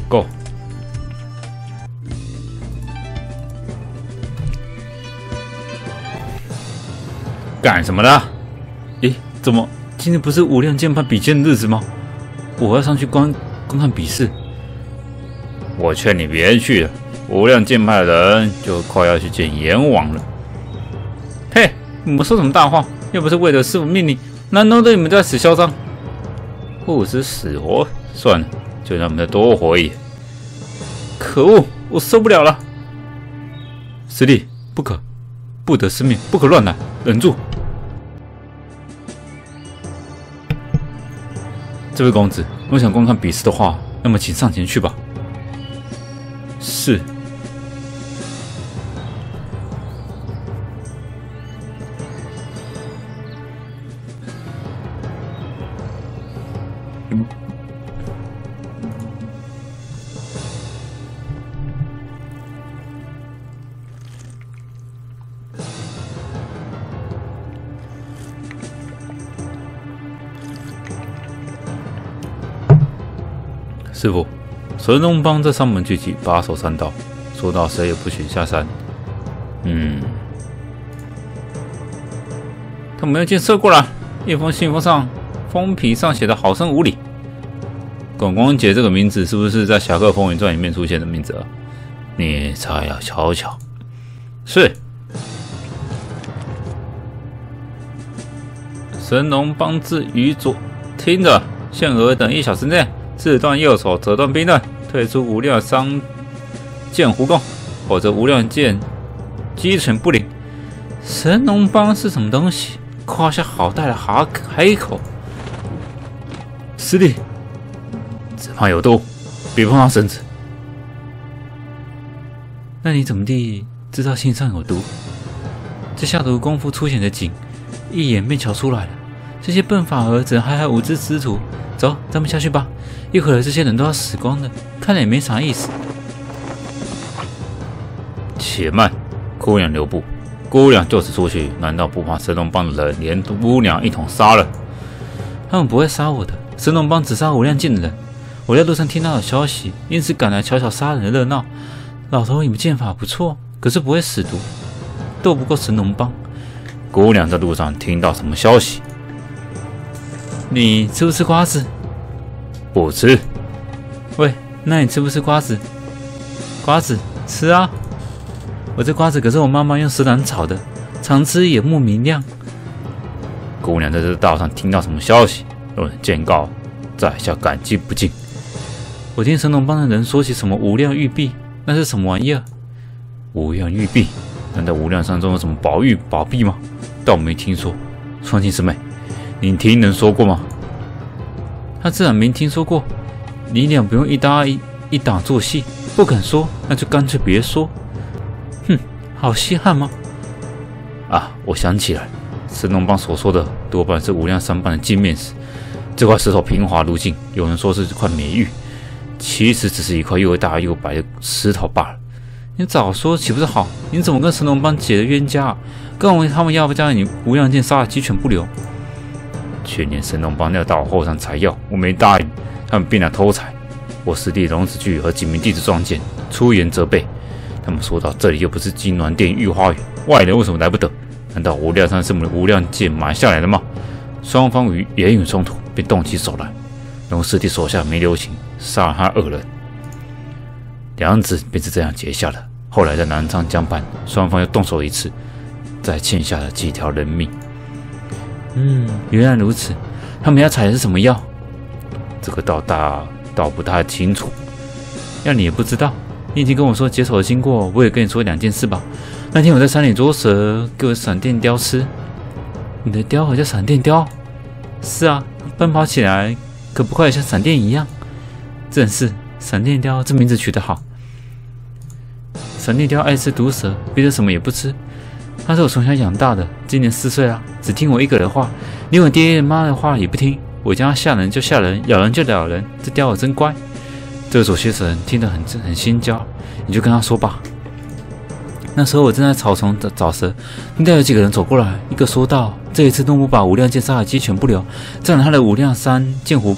够。干什么的？咦，怎么今天不是无量剑派比剑的日子吗？我要上去观看比试。我劝你别去了，无量剑派的人就快要去见阎王了。嘿，你们说什么大话？又不是为了师父命令，难道对你们在此嚣张？不知死活，算了，就让他们再多活一点。可恶，我受不了了！师弟，不得失命，不可乱来，忍住。这位公子，若想观看比试的话，那么请上前去吧。是。师父，神农帮在山门聚集，把守山道，说到谁也不许下山。他们用箭射过来，一封信上封皮上写的好生无礼。广光姐这个名字是不是在《侠客风云传》里面出现的名字啊？你才要瞧瞧。是。神农帮之于左，听着，限额等1小时内。自断右手，折断兵刃，退出无量伤剑胡弓，否则无量剑击拳不灵。神农帮是什么东西？夸下好大的海口！师弟，只怕有毒，别碰他身子。那你怎么地知道信上有毒？这下毒功夫粗浅的紧，一眼便瞧出来了。这些笨法儿只能害害无知之徒。走，咱们下去吧。一会儿这些人都要死光了，看来也没啥意思。且慢，姑娘留步。姑娘就此出去，难道不怕神农帮的人连姑娘一同杀了？他们不会杀我的，神农帮只杀无量剑的人。我在路上听到有消息，因此赶来瞧瞧杀人的热闹。老头，你们剑法不错，可是不会使毒，斗不过神农帮。姑娘在路上听到什么消息？你吃不吃瓜子？不吃。喂，那你吃不吃瓜子？瓜子吃啊！我这瓜子可是我妈妈用石胆炒的，常吃眼目明亮。姑娘在这道上听到什么消息？有人见告，在下感激不尽。我听神农帮的人说起什么无量玉璧，那是什么玩意儿？无量玉璧？难道无量山中有什么宝币吗？倒没听说。双亲师妹，你听人说过吗？他自然没听说过。你俩不用一搭一档做戏，不肯说，那就干脆别说。哼，好稀罕吗？啊，我想起来，神农帮所说的多半是无量山般的镜面石。这块石头平滑如镜，有人说是块美玉，其实只是一块又大又白的石头罢了。你早说岂不是好？你怎么跟神农帮结了冤家啊？更为他们要不将你无量剑杀得鸡犬不留。去年神农帮要到我后山采药，我没答应，他们便来偷采。我师弟龙子巨和几名弟子撞见，出言责备。他们说到这里又不是金銮殿御花园，外人为什么来不得？难道无量山是我们的无量剑埋下来的吗？双方于言语冲突，便动起手来。龙师弟手下没留情，杀了他2人，梁子便是这样结下的。后来在南昌江畔，双方又动手一次，再欠下了几条人命。原来如此。他们要采的是什么药？这个倒不太清楚。要你也不知道，你已经跟我说解手的经过，我也跟你说2件事吧。那天我在山里捉蛇，给我闪电雕吃。你的雕猴叫闪电雕？是啊，奔跑起来可不快像闪电一样。正是，闪电雕这名字取得好。闪电雕爱吃毒蛇，别的什么也不吃。他是我从小养大的，今年4岁了，只听我一个人话，连我爹妈的话也不听。我叫他吓人就吓人，咬人就咬人，这雕儿真乖。这个左学神听得很心焦，你就跟他说吧。那时候我正在草丛找蛇，听到有几个人走过来，一个说道：“这一次弄不把无量剑杀得鸡犬不留，占了他的无量山剑湖宫。”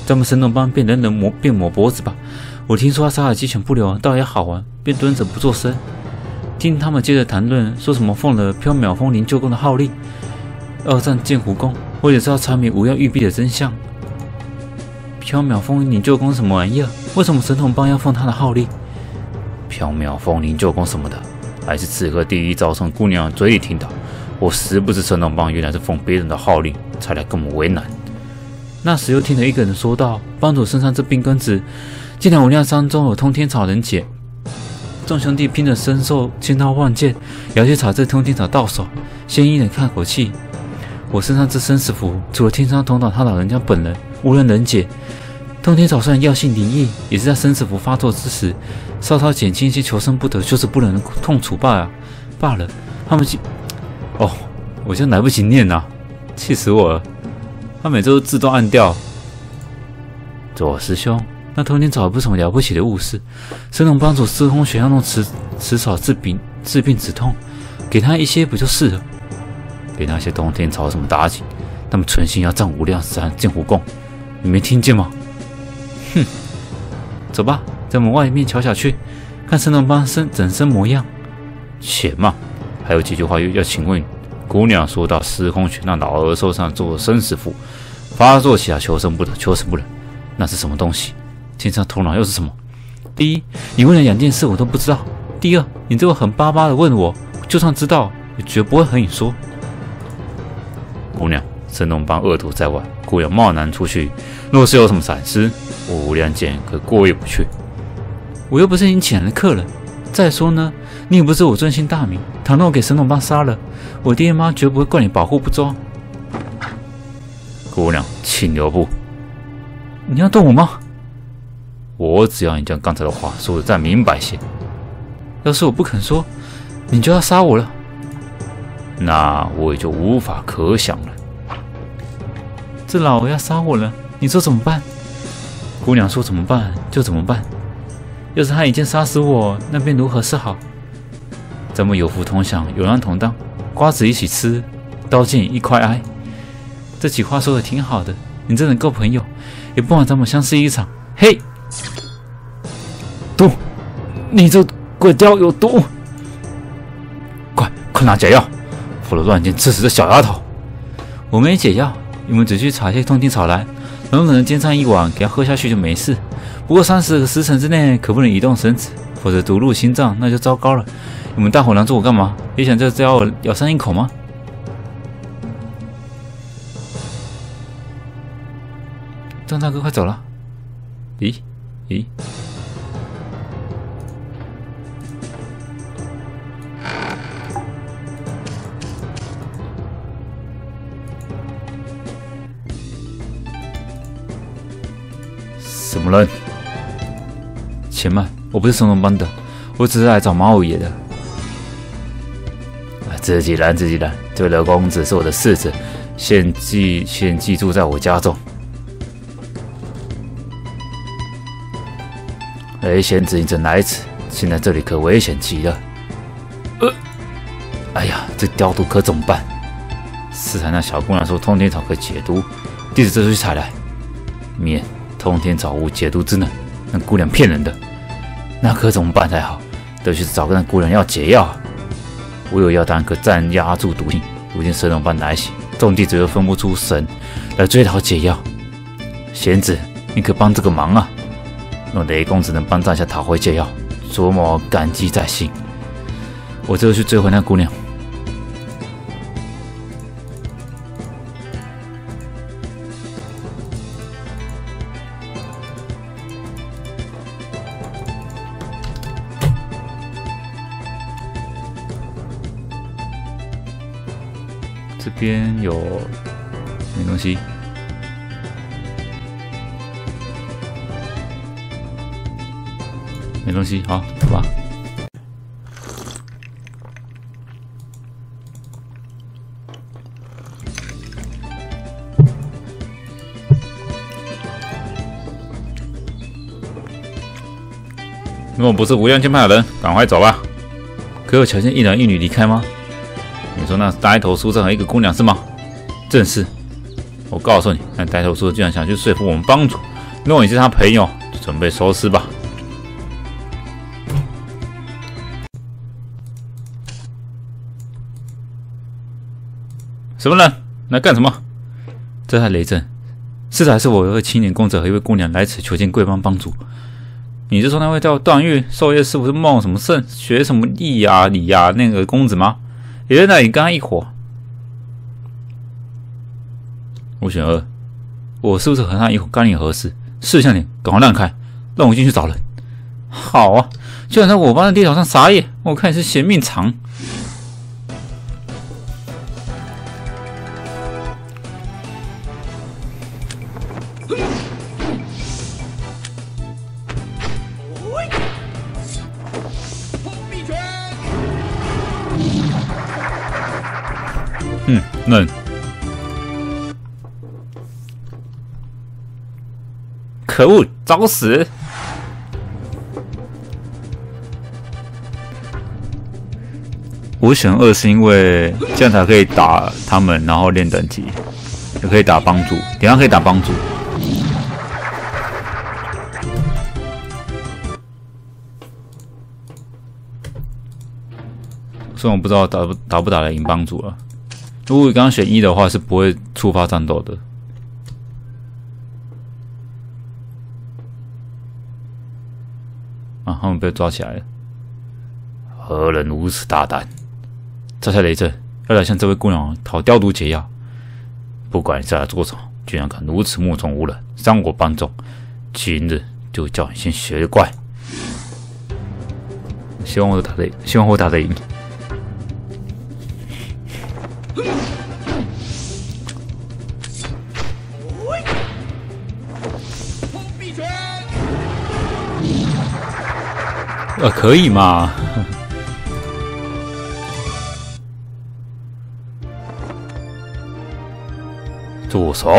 咱们神农帮变人变抹脖子吧。我听说他杀了鸡犬不留，倒也好玩，便蹲着不作声。听他们接着谈论，说什么奉了缥缈风灵鹫宫的号令，二战剑湖宫，或者是要查明无药玉璧的真相。缥缈风灵鹫宫什么玩意儿？为什么神农帮要奉他的号令？缥缈风灵鹫宫什么的，还是此刻第一早从姑娘嘴里听到。我实不知神农帮原来是奉别人的号令，才来跟我为难。那时又听了一个人说道：“帮主身上这病根子，竟然无量山中有通天草能解。”众兄弟拼着身受千刀万剑，也要去查这通天草到手。先一人叹口气：“我身上这生死符，除了天山童导他老人家本人，无人能解。通天草虽然药性灵异，也是在生死符发作之时，稍稍减轻一些求生不得，就是不能痛楚罢了。他们我现在来不及念啊，气死我了！他每周都自动按掉。左师兄，那通天草不是什么了不起的物事，神农帮主司空玄要用此草治病止痛，给他一些不就是了？给那些通天草有什么打紧？他们存心要占无量山剑湖宫，你没听见吗？哼，走吧，在门外面瞧瞧去，看神农帮整身模样。且慢，还有几句话要请问。姑娘说到司空玄那老儿手上做生死符，发作起来求生不得，求死不能。那是什么东西？天上头脑又是什么？第一，你问了两件事我都不知道；第二，你这个狠巴巴的问我，就算知道也绝不会和你说。姑娘，神农帮恶毒在外，姑娘贸然出去，若是有什么闪失，我无量剑可过意不去。我又不是你请来的客人。再说呢，你也不是我尊姓大名，倘若我给神农帮杀了，我爹妈绝不会怪你保护不周。姑娘，请留步。你要动我吗？我只要你将刚才的话说得再明白些。要是我不肯说，你就要杀我了，那我也就无法可想了。这老要杀我了，你说怎么办？姑娘说怎么办就怎么办。要是他一剑杀死我，那便如何是好？咱们有福同享，有难同当，瓜子一起吃，刀剑一块挨。这几话说的挺好的，你真能够朋友，也不枉咱们相识一场。嘿，毒！你这鬼雕有毒！快拿解药，否则乱箭刺死这小丫头。我没解药，你们只去采些通天草来，冷冷的煎上一碗，给他喝下去就没事。不过30个时辰之内可不能移动身子，否则毒入心脏那就糟糕了。你们大伙拦住我干嘛？也想再咬我咬上一口吗？张大哥快走了。咦？什么人？且慢，我不是神农帮的，我只是来找马五爷的。自己来，这位刘公子是我的世子，现寄住在我家中。贤侄，你怎来此？现在这里可危险极了。哎呀，这雕毒可怎么办？是才那小姑娘说通天草可解毒，弟子这就去采来。免，通天草无解毒之能，那姑娘骗人的，那可怎么办才好？得去找个那姑娘要解药。我有药单可暂压住毒性，如今神农帮来袭，众弟子又分不出神来追讨解药。贤子，你可帮这个忙啊！若雷公子能帮在下讨回解药，卓某感激在心。我这就去追回那姑娘。这边有没东西？没东西，好，走吧。如果不是无量剑派的人，赶快走吧。可有瞧见一男一女离开吗？你说那呆头书生和一个姑娘是吗？正是。我告诉你，那呆头书生居然想去说服我们帮主， 如果你是他朋友，就准备收尸吧。什么人？来干什么？这才雷震，是还是我有位青年公子和一位姑娘来此求见贵邦帮主？你是说那位叫段誉授业师傅是孟什么圣学什么义啊礼啊那个公子吗？也在那里跟他一伙。我选二，我是不是和他一伙干你何事？识相点，赶快让开，让我进去找人。好啊，居然在我帮的地头上撒野，我看你是嫌命长。嫩，可恶，找死！我选二是因为这样才可以打他们，然后练等级，也可以打帮主，等一下可以打帮主。虽然我不知道打不打得赢帮主啊。如果你刚刚选一的话，是不会触发战斗的。啊，他们被抓起来了。何人如此大胆？这才雷震，要来向这位姑娘讨雕毒解药。不管你在来做什么，居然敢如此目中无人，伤我帮众，今日就叫你先学乖。希望我打得赢。可以嘛？住手！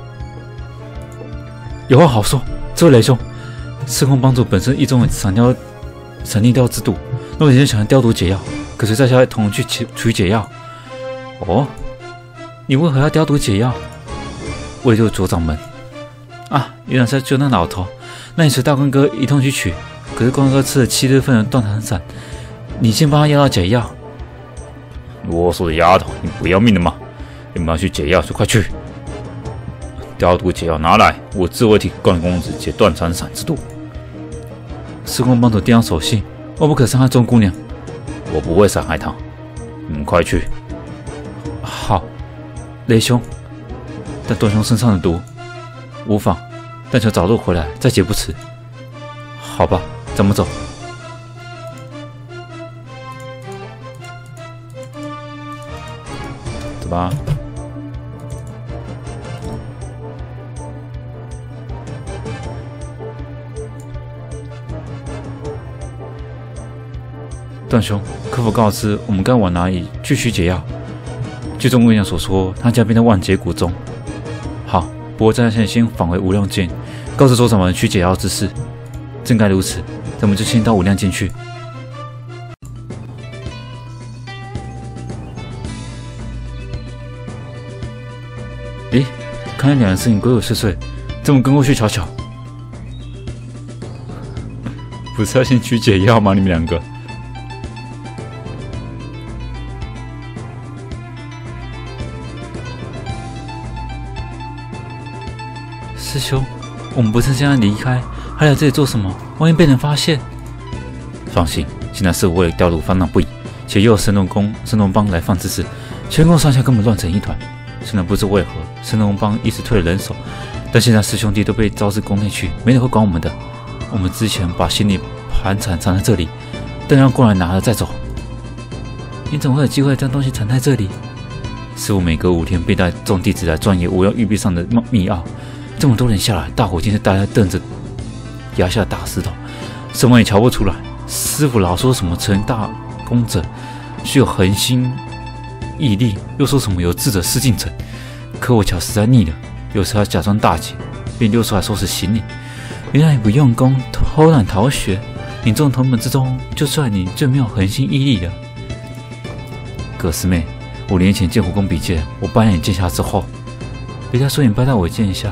有话好说，这位雷兄，赤空帮主本身一中闪电雕之毒，若你想要雕毒解药，可随在下同去取解药。哦，你为何要雕毒解药？为救左掌门啊！原来是救那老头，那你随大关哥一同去取。可是关哥吃了7日份的断肠散，你先帮他要到解药。啰嗦的丫头，你不要命了吗？你们要去解药就快去！雕毒解药拿来，我自会替关公子解断肠散之毒。赤空帮主递上手信，我不可伤害众姑娘，我不会伤害她。你们快去！好，雷兄，但段兄身上的毒无妨，但求早日回来，再解不迟。好吧。怎么走？走吧。段兄，可否告知我们该往哪里去取解药？据众姑娘所说，他家便在万劫谷中。好，不过在现在先返回无量境，告知左掌门取解药之事。正该如此。咱们就先到无量境去。咦，看来两人身影鬼鬼祟祟，咱们跟过去瞧瞧。不是要先取解药吗？你们两个？师兄，我们不是这样离开？还来这里做什么？万一被人发现……放心，现在是我为了雕毒烦恼不已，且又有神农帮来犯之事，全宫上下根本乱成一团。虽然不知为何神农帮一时退了人手，但现在师兄弟都被招至宫内去，没人会管我们的。我们之前把行李盘缠藏在这里，等让过来拿了再走。你怎么会有机会将东西藏在这里？师父每隔5天便带众弟子来钻研我要玉璧上的密奥，这么多人下来，大伙竟是大家瞪着崖下打石头，什么也瞧不出来。师父老说什么成大功者需有恒心毅力，又说什么有智者事竟成。可我瞧实在腻了，有时还假装大姐，便溜出来收拾行李。原来你不用功，偷懒逃学，你众同门之中，就算你最没有恒心毅力了。葛师妹，5年前剑湖宫比剑，我拜你剑下之后，别再说你拜在我剑下，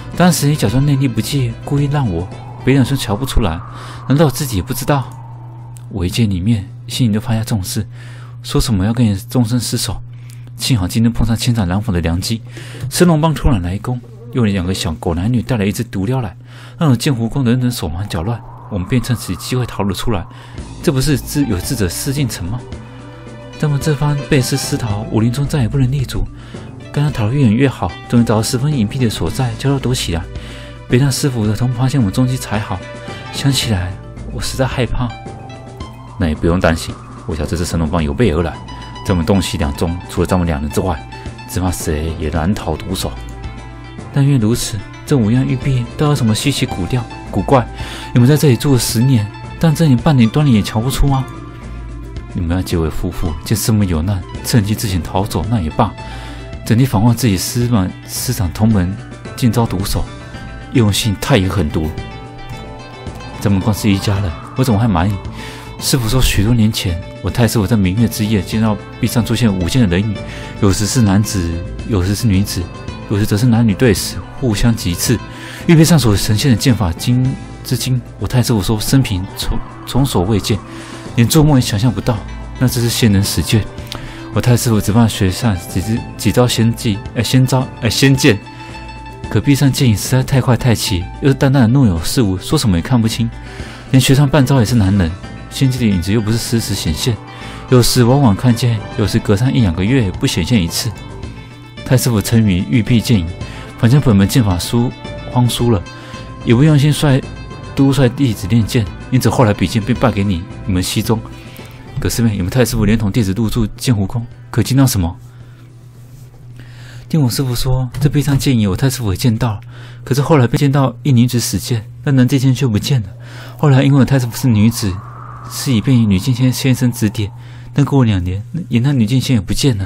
当时你假装内力不济，故意让我别人说瞧不出来，难道我自己也不知道？我一见你面，心里就放下重视，说什么要跟你终身厮守。幸好今天碰上千载难逢的良机，神龙帮突然来攻，又有2个小狗男女带来一只毒镖来，让我剑湖宫的人手忙脚乱，我们便趁此机会逃了出来。这不是有志者事竟成吗？但我这番背师私逃，武林中再也不能立足。刚刚逃得越远越好，终于找到十分隐蔽的所在，悄悄躲起来，别让师傅的同发现我们踪迹才好。想起来，我实在害怕。那也不用担心，我想这次神龙帮有备而来，在我们东西两中，除了咱们2人之外，只怕谁也难逃毒手。但愿如此，这5样玉璧都有什么稀奇古怪？你们在这里住了10年，但这里半点端倪也瞧不出吗？你们要结为夫妇，见师母有难，趁机自行逃走，那也罢。整天访问自己师长同门，竟遭毒手，用心太也狠毒。咱们光是一家人，我怎么还瞒你？师傅说，许多年前，我太师傅在明月之夜见到壁上出现5件的人影，有时是男子，有时是女子，有时则是男女对视，互相击刺。玉璧上所呈现的剑法之精，我太师傅说生平从所未见，连做梦也想象不到。那这是仙人使剑，我太师傅只怕学上几招仙剑，可壁上剑影实在太快太齐，又是淡淡的若有似无，说什么也看不清。连学上半招也是难人，仙界的影子又不是时时显现，有时往往看见，有时隔上1、2个月不显现一次。太师傅沉迷玉璧剑影，反正本门剑法荒疏了，也不用心督率弟子练剑，因此后来比剑便败给你们西宗。可是你们太师傅连同弟子入住剑湖宫，可见到什么？听我师傅说，这壁上剑影我太师傅也见到了，可是后来被见到一女子使剑，但男剑仙却不见了。后来因为我太师傅是女子，是以便于女剑仙现身指点，但过了2年，连那女剑仙也不见了。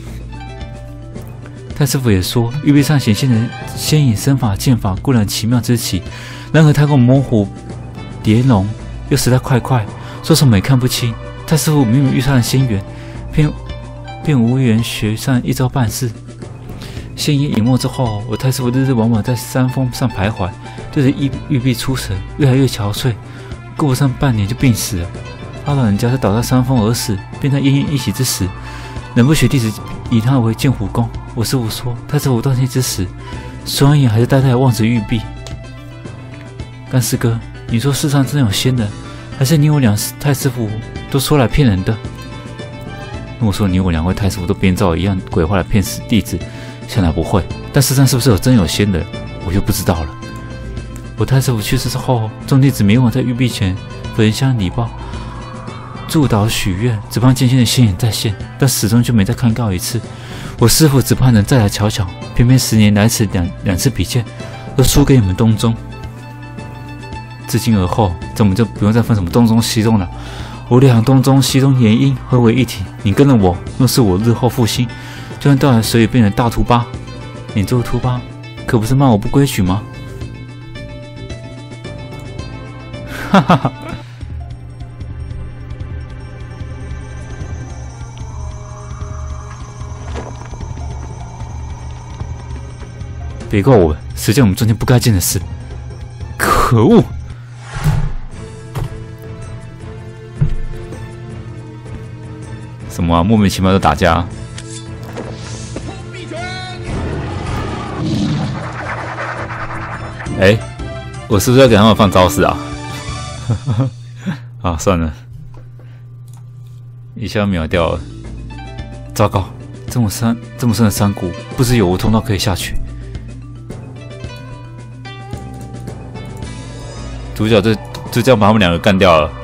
太师傅也说，玉璧上显现的仙影身法剑法固然奇妙之奇，然而太过模糊叠龙，又实在快，说什么也看不清。太师傅明明遇上了仙缘，便无缘学上一招半式。仙影隐没之后，我太师傅日日往往在山峰上徘徊，对着玉璧出神，越来越憔悴，过不上半年就病死了。他老人家是倒在山峰而死，便在奄奄一息之时，忍不许弟子以他为剑湖宫。我师傅说，太师傅断气之时，双眼还是呆呆望着玉璧。干师哥，你说世上真有仙人，还是你我太师傅都说来骗人的？如果说你我2位太师傅都编造一样鬼话来骗死弟子，想来不会。但世上是不是真有仙人，我就不知道了。我太师傅去世之后，众弟子每晚在玉璧前焚香礼拜，祝祷许愿，只盼剑仙的仙影再现，但始终就没再看到一次。我师傅只盼能再来瞧瞧，偏偏10年来此两次比剑，都输给你们东宗。自今而后，咱们就不用再分什么东宗西宗了。我俩东宗西宗联姻合为一体，你跟着我，若是我日后复兴，就算到了水里变成大秃八，你做秃八，可不是骂我不规矩吗？哈哈哈。别怪我，谁叫我们中间不该见的事？可恶！什么啊？莫名其妙的打架？哎，我是不是要给他们放招式啊？啊，算了，一下秒掉了。糟糕，这么深的山谷，不知有无通道可以下去。主角就这样把他们2个干掉了。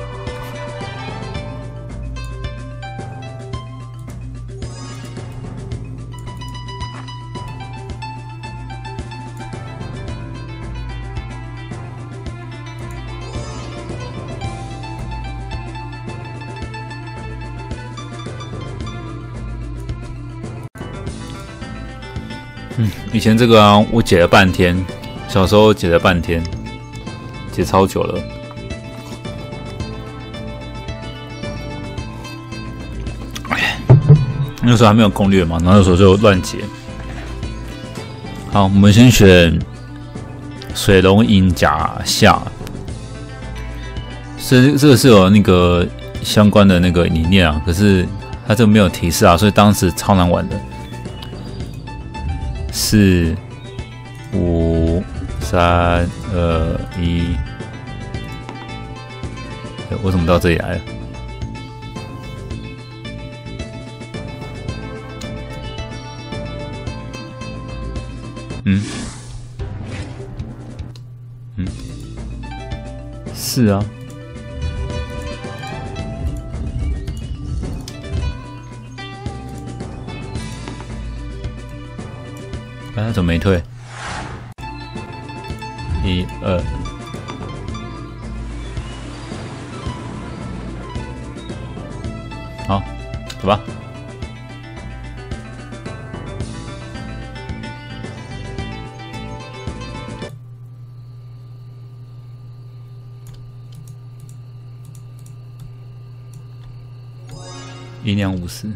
以前这个啊，我解了半天，小时候解了半天，解超久了。那时候还没有攻略嘛，然后那时候就乱解。好，我们先选水龙影甲下，这个是有那个相关的那个理念啊，可是它这个没有提示啊，所以当时超难玩的。4、5、3、2、1，我怎么到这里来了？是啊，他怎么没退？1、2，好，走吧。音量50。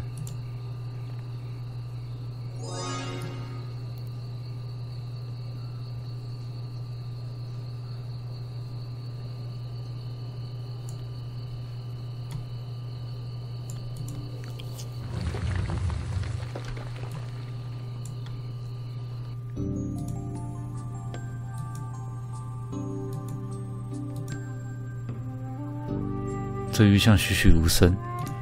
这鱼像栩栩如生。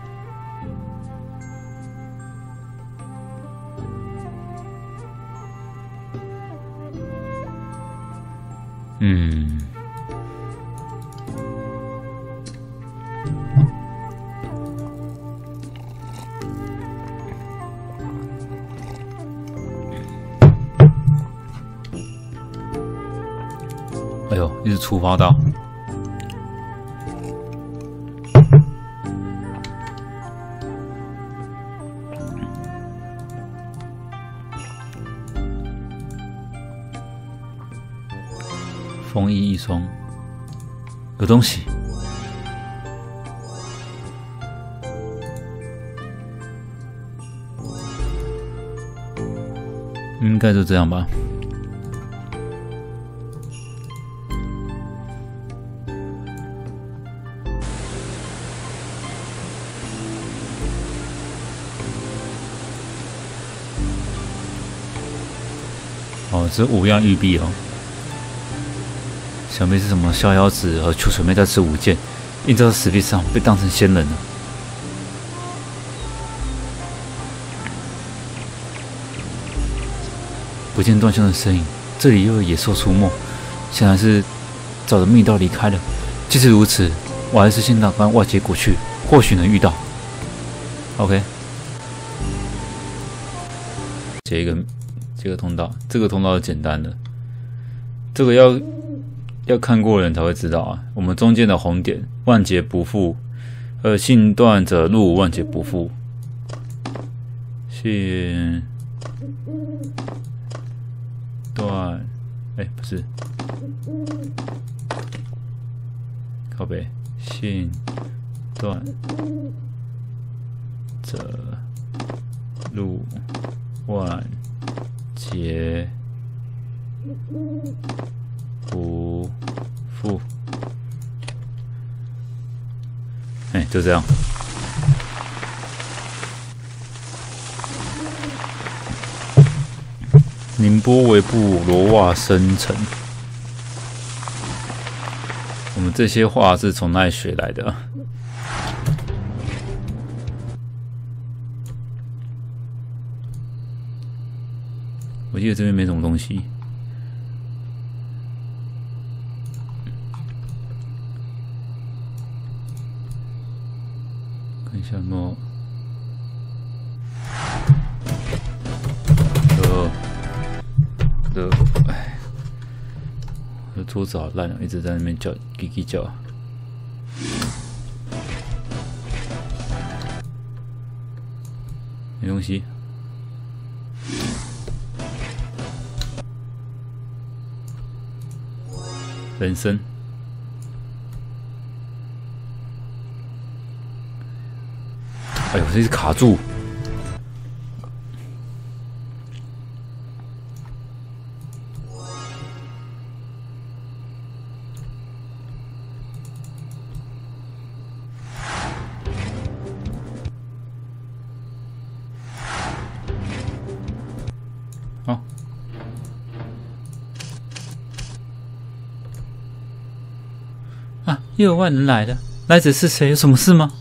哎呦，一直触发到。风衣一双，有东西。应该就这样吧。哦，这5样玉璧哦。想必是什么逍遥子和秋水妹在吃舞剑，映照在石壁上，被当成仙人了。不见断香的身影，这里又有野兽出没，显然是找着密道离开了。即使如此，我还是先打关外结果去，或许能遇到。OK， 接一个通道，这个通道是简单的，这个要看过的人才会知道啊。我们中间的红点万劫不复，信断者入，万劫不复。信断，不是，靠北，信断者入，万劫不复。就这样。宁波维布罗瓦生城，我们这些话是从哪里学来的啊？我记得这边没什么东西。看一下有没有。我的桌子好烂啊，一直在那边叫叽叽叫。没东西。人参。哎呦，这是卡住。 啊，又有外人来了，来者是谁？有什么事吗？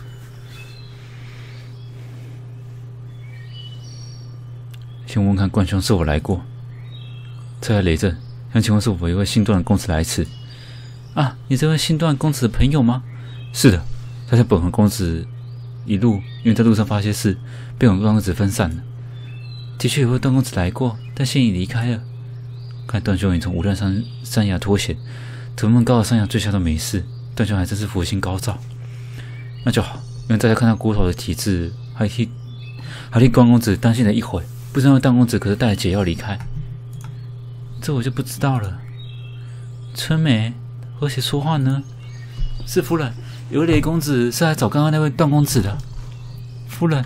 先问看冠兄是否来过。这位雷震，想请问是否有位姓段的公子来此？啊，你这位姓段公子的朋友吗？是的，他向本河公子一路，因为在路上发些事，被我们段公子分散了。的确有位段公子来过，但现已离开了。看段兄已从无量山崖脱险，这么高的山崖坠下都没事，段兄还真是福星高照。那就好，因为大家看到骨头的体质，还替关公子担心了一会，不知道段公子可是带着解药离开。这我就不知道了。春梅和谁说话呢？是夫人，有位雷公子是来找刚刚那位段公子的。夫人，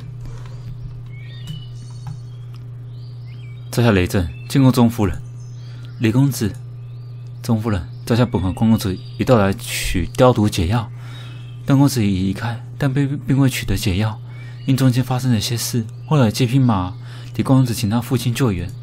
在下雷震，见过钟夫人。雷公子，钟夫人，在下本河关公子一道来取雕毒解药。段公子已离开，但并未取得解药，因中间发生了些事，后来借匹马替关公子请他父亲救援。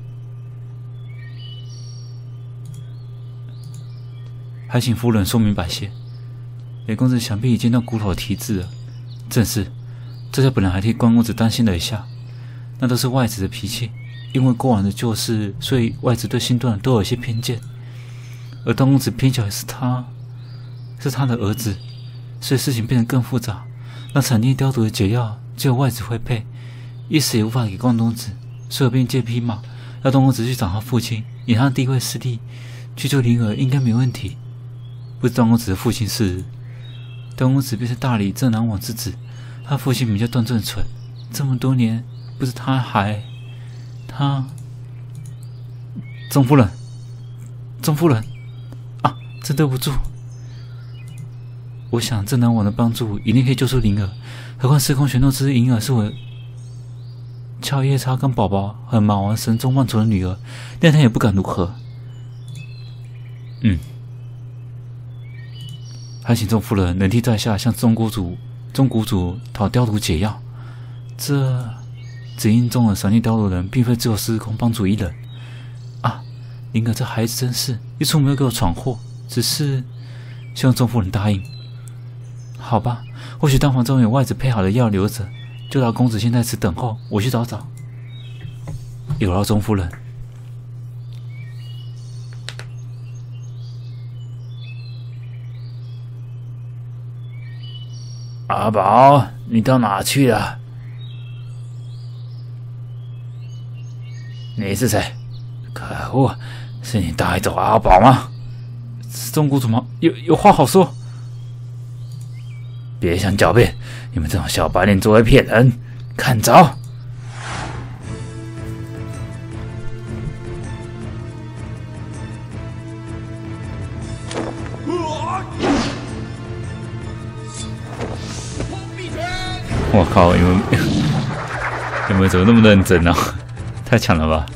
还请夫人说明白些。雷公子想必已见到骨头的体质了。正是，这下本来还替关公子担心了一下，那都是外子的脾气。因为过往的旧事，所以外子对新段都有些偏见。而段公子偏巧也是他的儿子，所以事情变得更复杂。那产地雕毒的解药只有外子会配，一时也无法给关公子，所以我便借匹马，要段公子去找他父亲，以他的地位势力去救灵儿，应该没问题。不知段公子的父亲是？段公子便是大理郑南王之子，他父亲名叫段正淳。这么多年，不知他钟夫人啊，真对不住。我想郑南王的帮助一定可以救出灵儿，何况时空玄斗之灵儿是我俏夜叉跟宝宝和马王神宗万族的女儿，但他也不敢如何。还请钟夫人能替在下向钟谷主讨雕毒解药。只因中了闪电雕毒的人，并非只有时空帮主一人啊！灵儿这孩子真是一出没有给我闯祸，只是希望钟夫人答应。好吧，或许丹房中有外子配好的药留着，就让公子先在此等候，我去找。有劳钟夫人。阿宝，你到哪去了？你是谁？可恶，是你带走阿宝吗？是钟谷主吗？有话好说。别想狡辩，你们这种小白脸只会骗人，看招！我靠，你们怎么那么认真啊？太强了吧！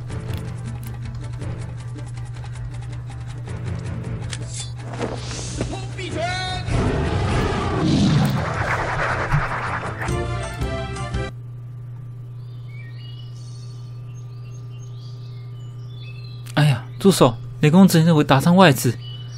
哎呀，住手！雷公子认为打伤外子，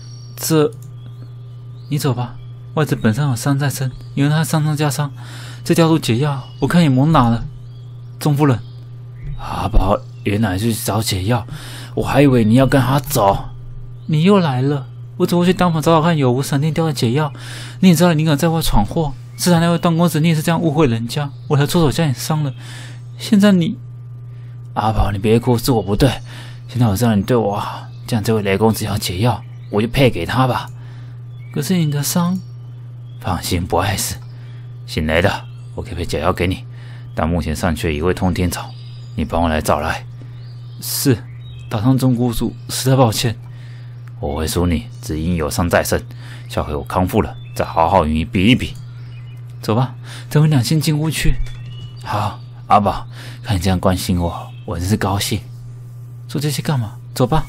你走吧。外子本身有伤在身，因为他伤加伤，这雕毒解药我看也猛打了。钟夫人，阿宝原来是找解药，我还以为你要跟他走。你又来了，我只会去当房找找看有无闪电雕的解药。你也知道灵儿在外闯祸，是他那位段公子，你也是这样误会人家，我才出手将你伤了。现在你，阿宝你别哭，是我不对。现在我知道你对我好，这样这位雷公子要解药，我就配给他吧。可是你的伤，放心，不碍事。醒来的，我可以配解药给你，但目前尚缺一味通天草，你帮我来找来。是，打伤钟谷主，实在抱歉。我会赎你，只因有伤在身，下回我康复了，再好好与你比一比。走吧，等我俩先进屋去。好，阿宝，看你这样关心我，我真是高兴。做这些干嘛？走吧。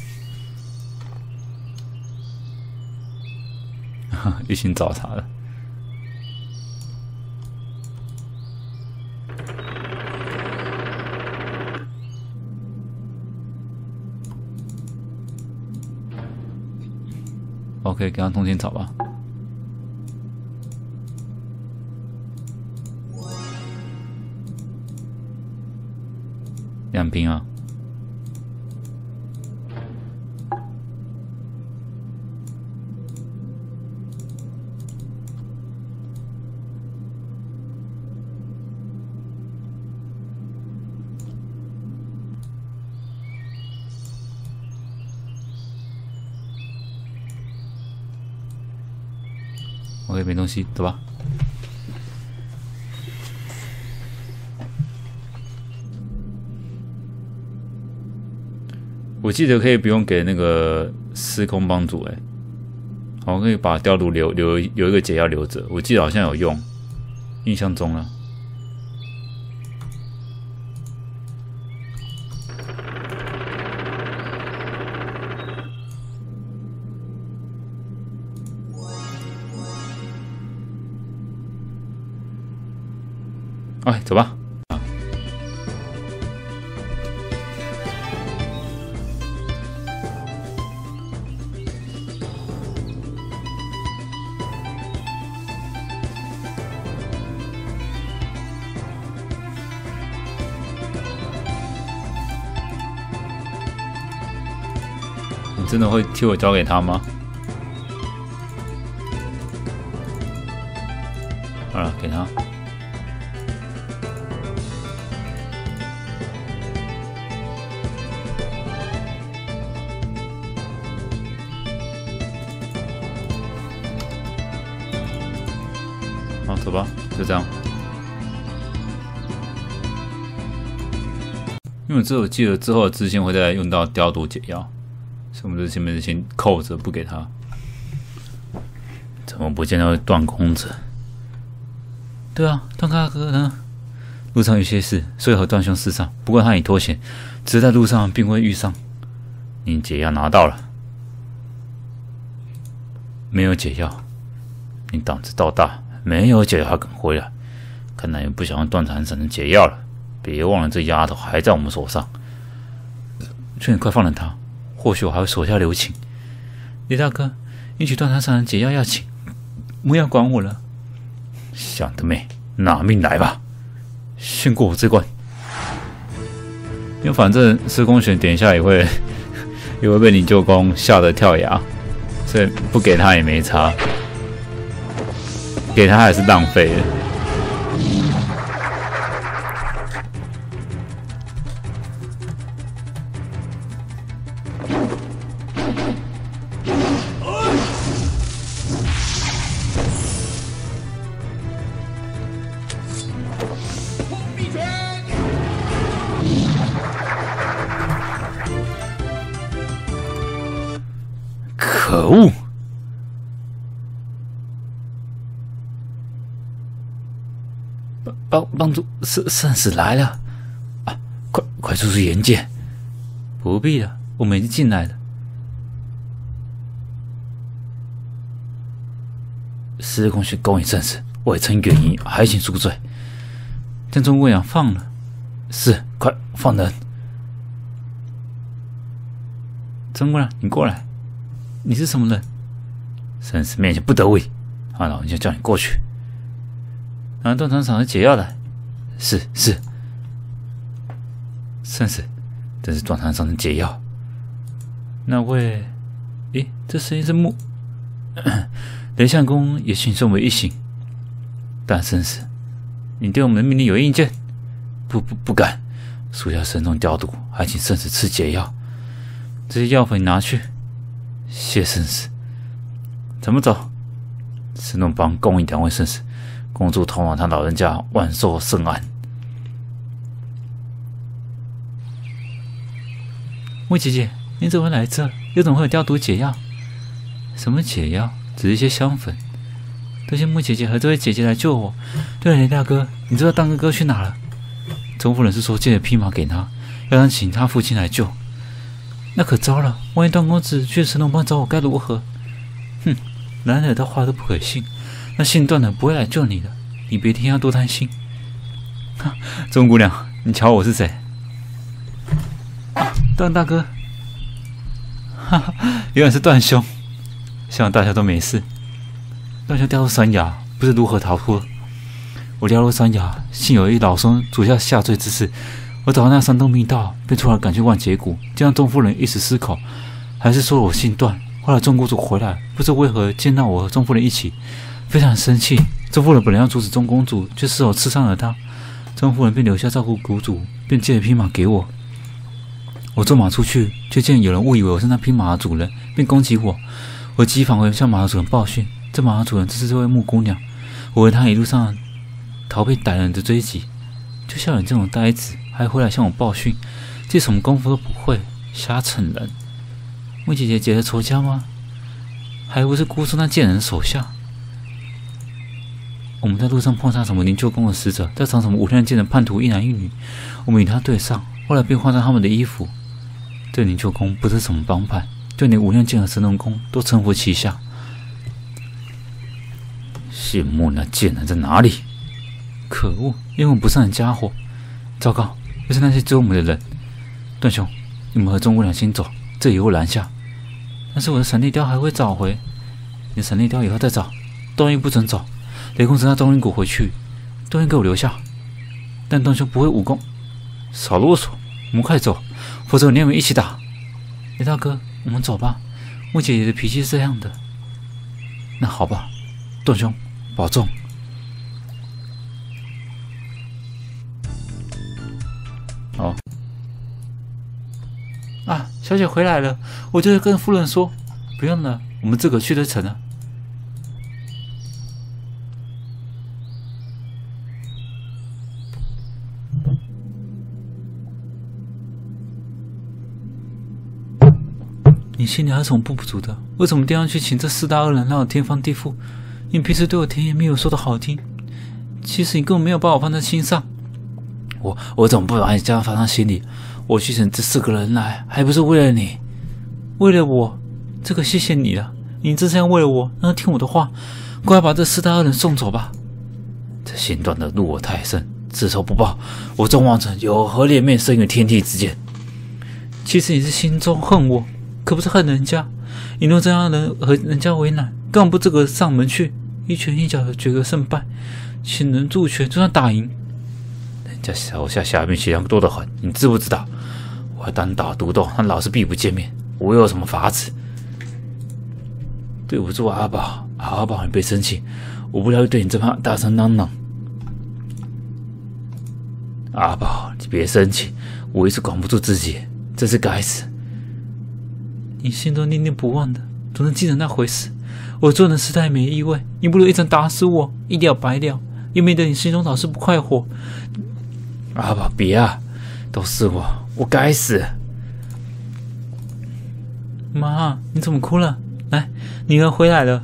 一群找茬了。 OK， 给他通天草吧。2瓶啊。OK， 没东西，走吧。我记得可以不用给那个司空帮主好，可以把雕毒留一个解药留着。我记得好像有用，印象中了。哎，走吧。你真的会替我交给他吗？好了，给他。好，走吧，就这样。因为我记得之后的支线会再用到雕毒解药，所以我们这前面先扣着不给他。怎么不见到段公子？对啊，段大哥呢？路上有些事，所以和段兄厮杀。不过他已脱险，只是在路上并未遇上。你解药拿到了？没有解药，你胆子倒大。没有解药还敢回来，看来也不想让段禅神的解药了。别忘了这丫头还在我们手上，劝你快放了她，或许我还会手下留情。李大哥，你取段禅神的解药要紧，不要管我了。想得美，拿命来吧，先过我这关。因为反正司空玄等一下也会被你舅公吓得跳崖，所以不给他也没差。给他还是浪费的。可恶！帮主，圣使来了啊！快出去迎接！不必了，我们已经进来了。司空玄勾引圣使，未曾原因，还请恕罪。将钟姑娘放了。是，快放人！钟姑娘，你过来。你是什么人？圣使面前不得为，老人家叫你过去。拿断肠场的解药来。是。圣使，这是断肠场的解药。那位，这声音是雷相公也请送为一行。但圣使，你对我们的命令有意见？不敢。属下神通雕毒，还请圣使吃解药。这些药粉你拿去。谢圣使。怎么走？神农帮供应2位圣使。公主通往他老人家，万寿圣安。魏姐姐，你怎么会来这？又怎么会有雕毒解药？什么解药？只是一些香粉。多谢穆姐姐和这位姐姐来救我。对了，雷大哥，你知道当哥哥去哪了？钟夫人是说借了匹马给他，要他请他父亲来救。那可糟了，万一段公子去神农帮找我，该如何？哼，男人的话都不可信。那姓段的不会来救你的，你别听他多担心。钟姑娘，你瞧我是谁？段大哥，原来是段兄， 希望大家都没事。断桥掉入山崖，不知如何逃脱。我掉入山崖，幸有一老僧足下下坠之势，我找到那山洞密道，便突然赶去万劫谷，就让钟夫人一时失口，还是说我姓段。后来钟谷主回来，不知为何见到我和钟夫人一起，非常生气。钟夫人本来要阻止钟公主，却失手刺伤了她。钟夫人便留下照顾谷主，便借了匹马给我。我坐马出去，却见有人误以为我是那匹马的主人，便攻击我。我急返回向马的主人报讯，这马的主人正是这位木姑娘。我为她一路上逃避歹人的追击，就像你这种呆子，还回来向我报讯，这什么功夫都不会，瞎逞人。木姐姐结了仇家吗？还不是姑苏那贱人手下。我们在路上碰上什么灵鹫宫的使者，在找什么无量剑的叛徒一男一女，我们与他对上，后来便换上他们的衣服。这灵鹫宫不是什么帮派，就连无量剑和神农宫都臣服其下。谢幕那贱人在哪里？可恶，英文不善的家伙！糟糕，又是那些追我们的人。段兄，你们和钟姑娘先走，这以后拦下。但是我的闪电雕还会找回，你的闪电雕以后再找，段誉不准走。雷公子让钟灵谷回去，段誉给我留下。但段兄不会武功，少啰嗦，我们快走，否则我连你们一起打。雷大哥，我们走吧。木姐姐的脾气是这样的。那好吧，段兄，保重。哦。啊，小姐回来了，我就跟夫人说，不用了，我们自个去得成啊。你心里还有什么不足的？为什么一定要去请这四大恶人让我天翻地覆？你平时对我甜言蜜语说的好听，其实你根本没有把我放在心上。我怎么不把你这样放在心里？我去请这四个人来，还不是为了你？为了我？这个谢谢你了。你这样为了我，那听我的话，快把这四大恶人送走吧。这心断的入我太深，自仇不报，我众望尘有何脸面生于天地之间？其实你是心中恨我，可不是恨人家。你若这样和人家为难，干不这个上门去，一拳一脚的决个胜败，请人助拳就算打赢。人家手下面血量多得很，你知不知道？我要单打独斗，那老是避不见面，我又有什么法子？对不住阿宝，阿宝你别生气，我不要对你这般大声嚷嚷。阿宝，你别生气，我一直管不住自己，真是该死。你心中念念不忘的，总能记得那回事。我做人实在没意味，你不如一掌打死我，一了百了，也免得你心中老是不快活。阿宝，别啊，都是我该死。妈，你怎么哭了？来，女儿回来了。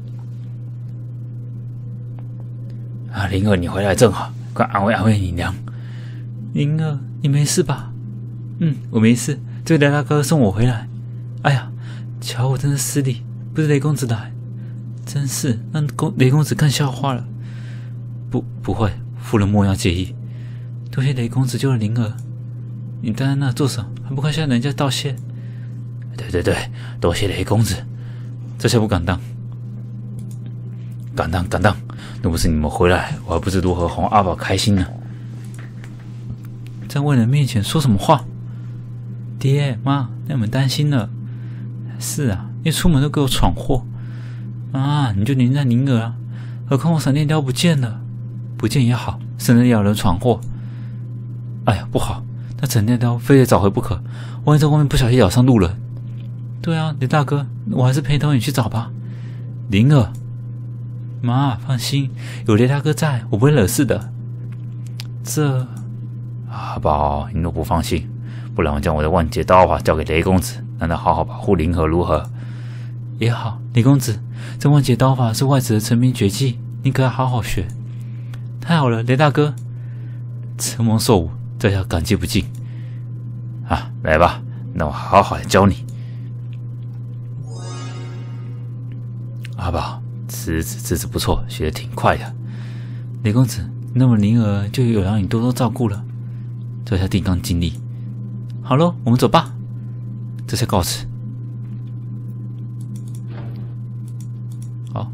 啊，灵儿，你回来正好，快安慰安慰你娘。灵儿，你没事吧？我没事，这位雷大哥送我回来。哎呀，瞧我真是失礼，不是雷公子来，真是让雷公子看笑话了。不会，夫人莫要介意。多谢雷公子救了灵儿，你待在那做什么？还不快向人家道谢？对，多谢雷公子，这下不敢当。敢当，若不是你们回来，我还不知如何哄阿宝开心呢。在外人面前说什么话？爹妈，让你们担心了。是啊，一出门都给我闯祸。啊，你就黏在灵儿啊，何况我闪电雕不见了。不见也好，省得有人闯祸。哎呀，不好，那闪电雕非得找回不可，万一在外面不小心咬伤路人。对啊，雷大哥，我还是陪同你去找吧。灵儿，妈放心，有雷大哥在，我不会惹事的。阿宝，你若不放心，不然我将我的万劫刀法交给雷公子，让他好好保护灵儿如何？也好，雷公子，这万劫刀法是外子的成名绝技，你可要好好学。太好了，雷大哥，承蒙受侮，这下感激不尽。啊，来吧，那我好好的教你。阿宝，侄子不错，学得挺快的。雷公子，那么灵儿就有让你多多照顾了，这下定当尽力。好咯，我们走吧。这下告辞。 好。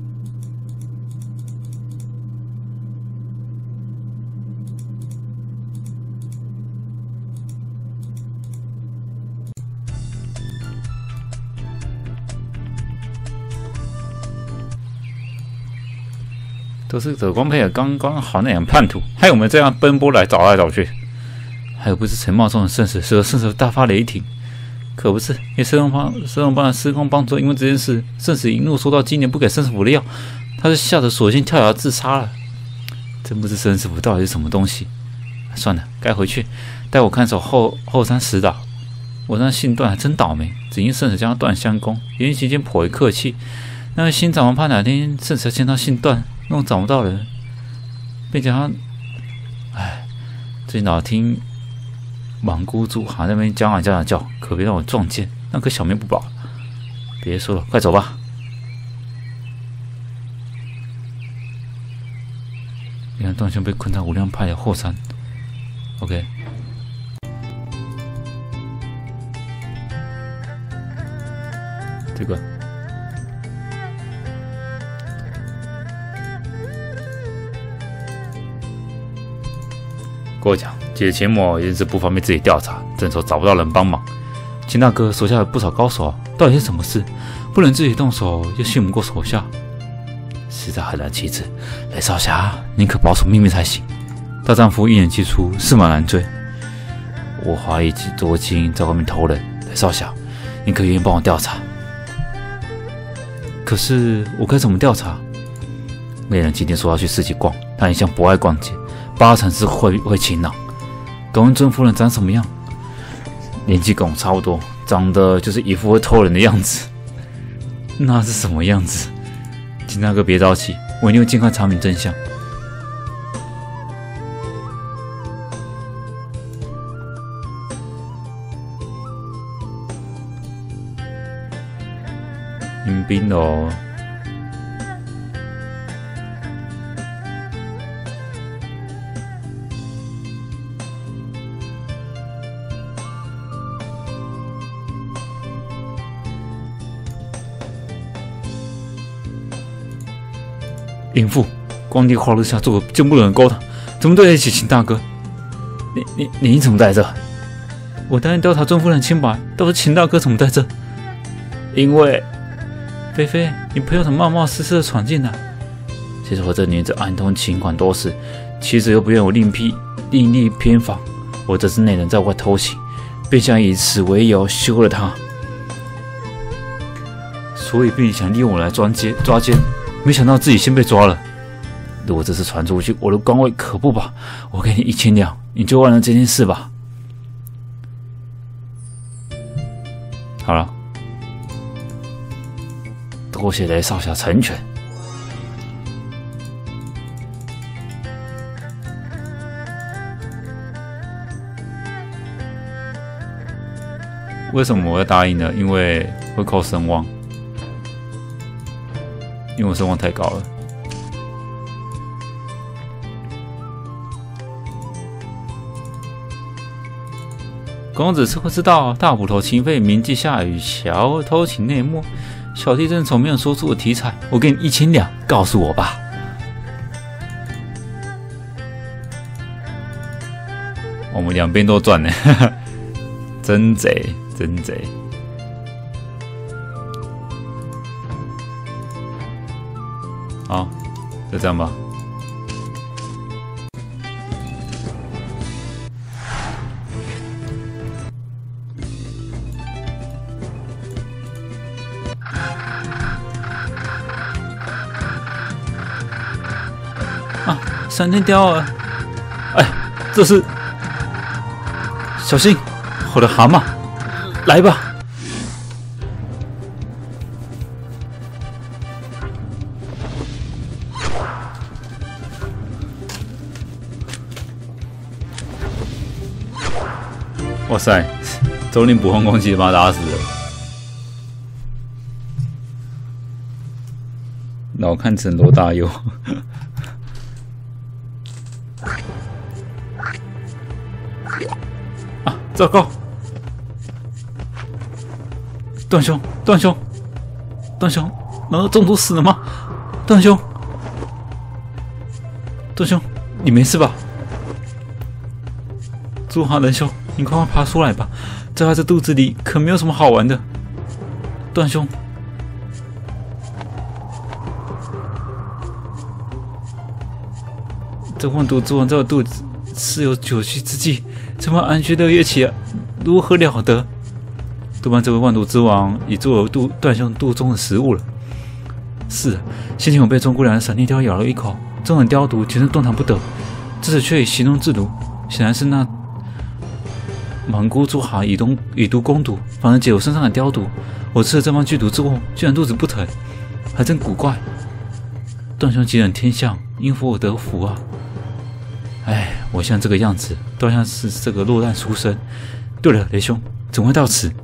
都是德光配合刚刚好那样叛徒，害我们这样奔波来找去。还有不是陈茂中的圣使，使得圣使大发雷霆。可不是，因为神龙帮的司空帮主因为这件事，圣使一怒收到今年不给圣使府的药，他是吓得索性跳崖自杀了。真不知圣使府到底是什么东西。算了，该回去，带我看守后山石岛。我那信段还真倒霉，只因圣使将他断相公，言语期间颇为客气。那位新长王怕哪天圣使见到信段，弄找不到人，便将他……哎，最近老听莽姑猪喊那边叫叫，可别让我撞见，那可小命不保。别说了，快走吧。你看段兄被困在无量派的后山。OK。这个。跟我讲，其实秦某也是不方便自己调查，正愁找不到人帮忙。秦大哥手下有不少高手啊，到底是什么事？不能自己动手，又信不过手下，实在很难启齿。雷少侠，您可保守秘密才行。大丈夫一言既出，驷马难追。我怀疑卓金在外面偷人，雷少侠，您可愿意帮我调查？可是我该怎么调查？那人今天说要去市集逛，他一向不爱逛街。八成是会情郎。董文尊夫人长什么样？年纪跟我差不多，长得就是一副会偷人的样子。那是什么样子？秦大哥别着急，我一定会尽快查明真相。迎宾喽！淫妇，光天化日下做个见不得人勾当，怎么对得起秦大哥？你怎么在这？我答应调查尊夫人清白，倒是秦大哥怎么在这？因为菲菲，你不要冒冒失失的闯进来。其实我这女子暗通情款多时，妻子又不愿我另立偏房，我这是内人在外偷情，便想以此为由休了她，所以便想利用我来抓奸。没想到自己先被抓了。如果这次传出去，我的官位可不保。我给你1000两，你就完了这件事吧。好了，多谢雷少侠成全。为什么我要答应呢？因为会扣声望。因为我声望太高了。公子是不知道，大捕头秦飞铭记下雨桥偷情内幕，小弟正愁没有说出的题材，我给你1000两，告诉我吧。我们两边都赚呢，真贼，真贼。好，就这样吧。啊，闪电雕儿！哎，这是……小心，我的蛤蟆！来吧！哇塞，周令捕风攻击，把他打死了。老看成罗大佑。啊！糟糕！段兄， 难道中毒死了吗？段兄，段兄，你没事吧？朱华仁兄，你快快爬出来吧，在他这肚子里可没有什么好玩的。段兄，这万毒之王在我肚子是有久息之计，怎么安居乐业起啊？如何了得？多半这位万毒之王已作为段兄肚中的食物了。是，先前我被钟姑娘的闪电雕咬了一口，中了雕毒，全身动弹不得，这次却已行动自如，显然是那莽姑朱哈以毒攻毒，反而解我身上的雕毒。我吃了这方剧毒之后，居然肚子不疼，还真古怪。段兄极忍天相，因福我得福啊！哎，我像这个样子，倒像是这个落难书生。对了，雷兄，怎么会到此？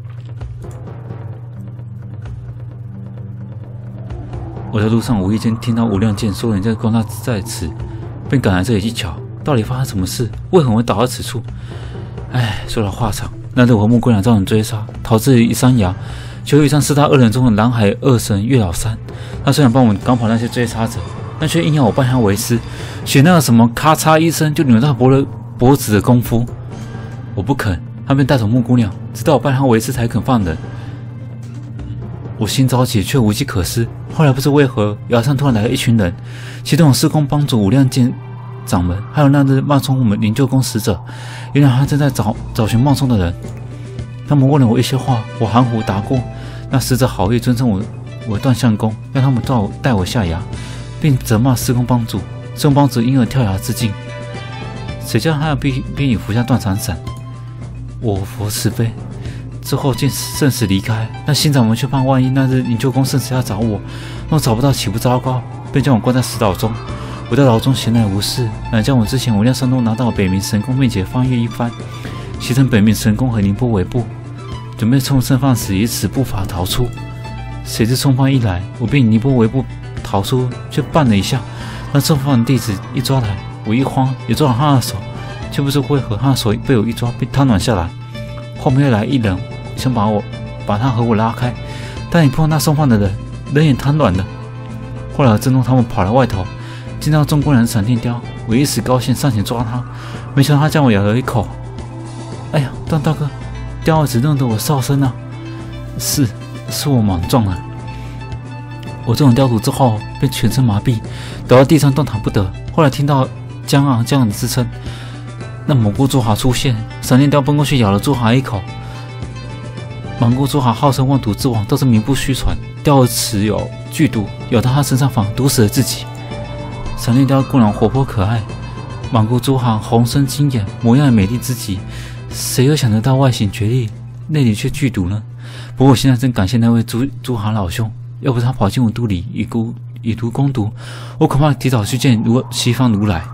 我在路上无意间听到吴亮剑说人家光他在此，便赶来这里一瞧，到底发生什么事？为何会倒到此处？哎，说来话长，那日我和穆姑娘遭人追杀，逃至一山崖，就遇上四大恶人中的蓝海恶神月老山。他虽然帮我们赶跑那些追杀者，但却硬要我拜他为师，学那个什么咔嚓一声就扭到脖子的功夫。我不肯，他便带走穆姑娘，直到我拜他为师才肯放人。我心着急，却无计可施。后来不知为何，崖上突然来了一群人，其中有施工帮主武亮剑掌门，还有那日冒充我们灵鹫宫使者。原来他正在找寻冒充的人。他们问了我一些话，我含糊答过。那使者好意尊称我段相公，让他们带我下崖，并责骂施工帮主。施工帮主因而跳崖自尽。谁叫他要逼你服下断肠散？我佛慈悲。之后竟甚时离开，那新掌门却怕万一那日灵鹫宫圣使要找我，若找不到岂不糟糕？便将我关在石岛中。我在牢中闲来无事，乃将我之前无量山东拿到北冥神功并且翻阅一番，携程北冥神功和宁波尾部，准备冲圣放时以此步伐逃出。谁知冲放一来，我便以宁波尾部逃出，却绊了一下，那冲放的弟子一抓来，我一慌也抓了他的手，却不知为何他的手被我一抓便瘫软下来。后面又来一人，想把他和我拉开，但一碰那送饭的人，人也瘫软了。后来震动他们跑来外头，见到钟姑娘的闪电雕，我一时高兴上前抓他，没想到他将我咬了一口。哎呀，段大哥，雕儿子弄得我烧身啊！是我莽撞了。我中了雕毒之后，便全身麻痹，倒在地上动弹不得。后来听到江昂的之称，那莽姑朱哈出现，闪电雕奔过去咬了朱哈一口。莽姑朱哈号称万毒之王，倒是名不虚传。雕儿持有剧毒，咬到他身上反而毒死了自己。闪电雕固然活泼可爱，莽姑朱哈红生金眼，模样美丽之极，谁又想得到外形绝丽，内里却剧毒呢？不过我现在真感谢那位朱哈老兄，要不是他跑进我肚里以毒攻毒，我恐怕提早去见西方如来。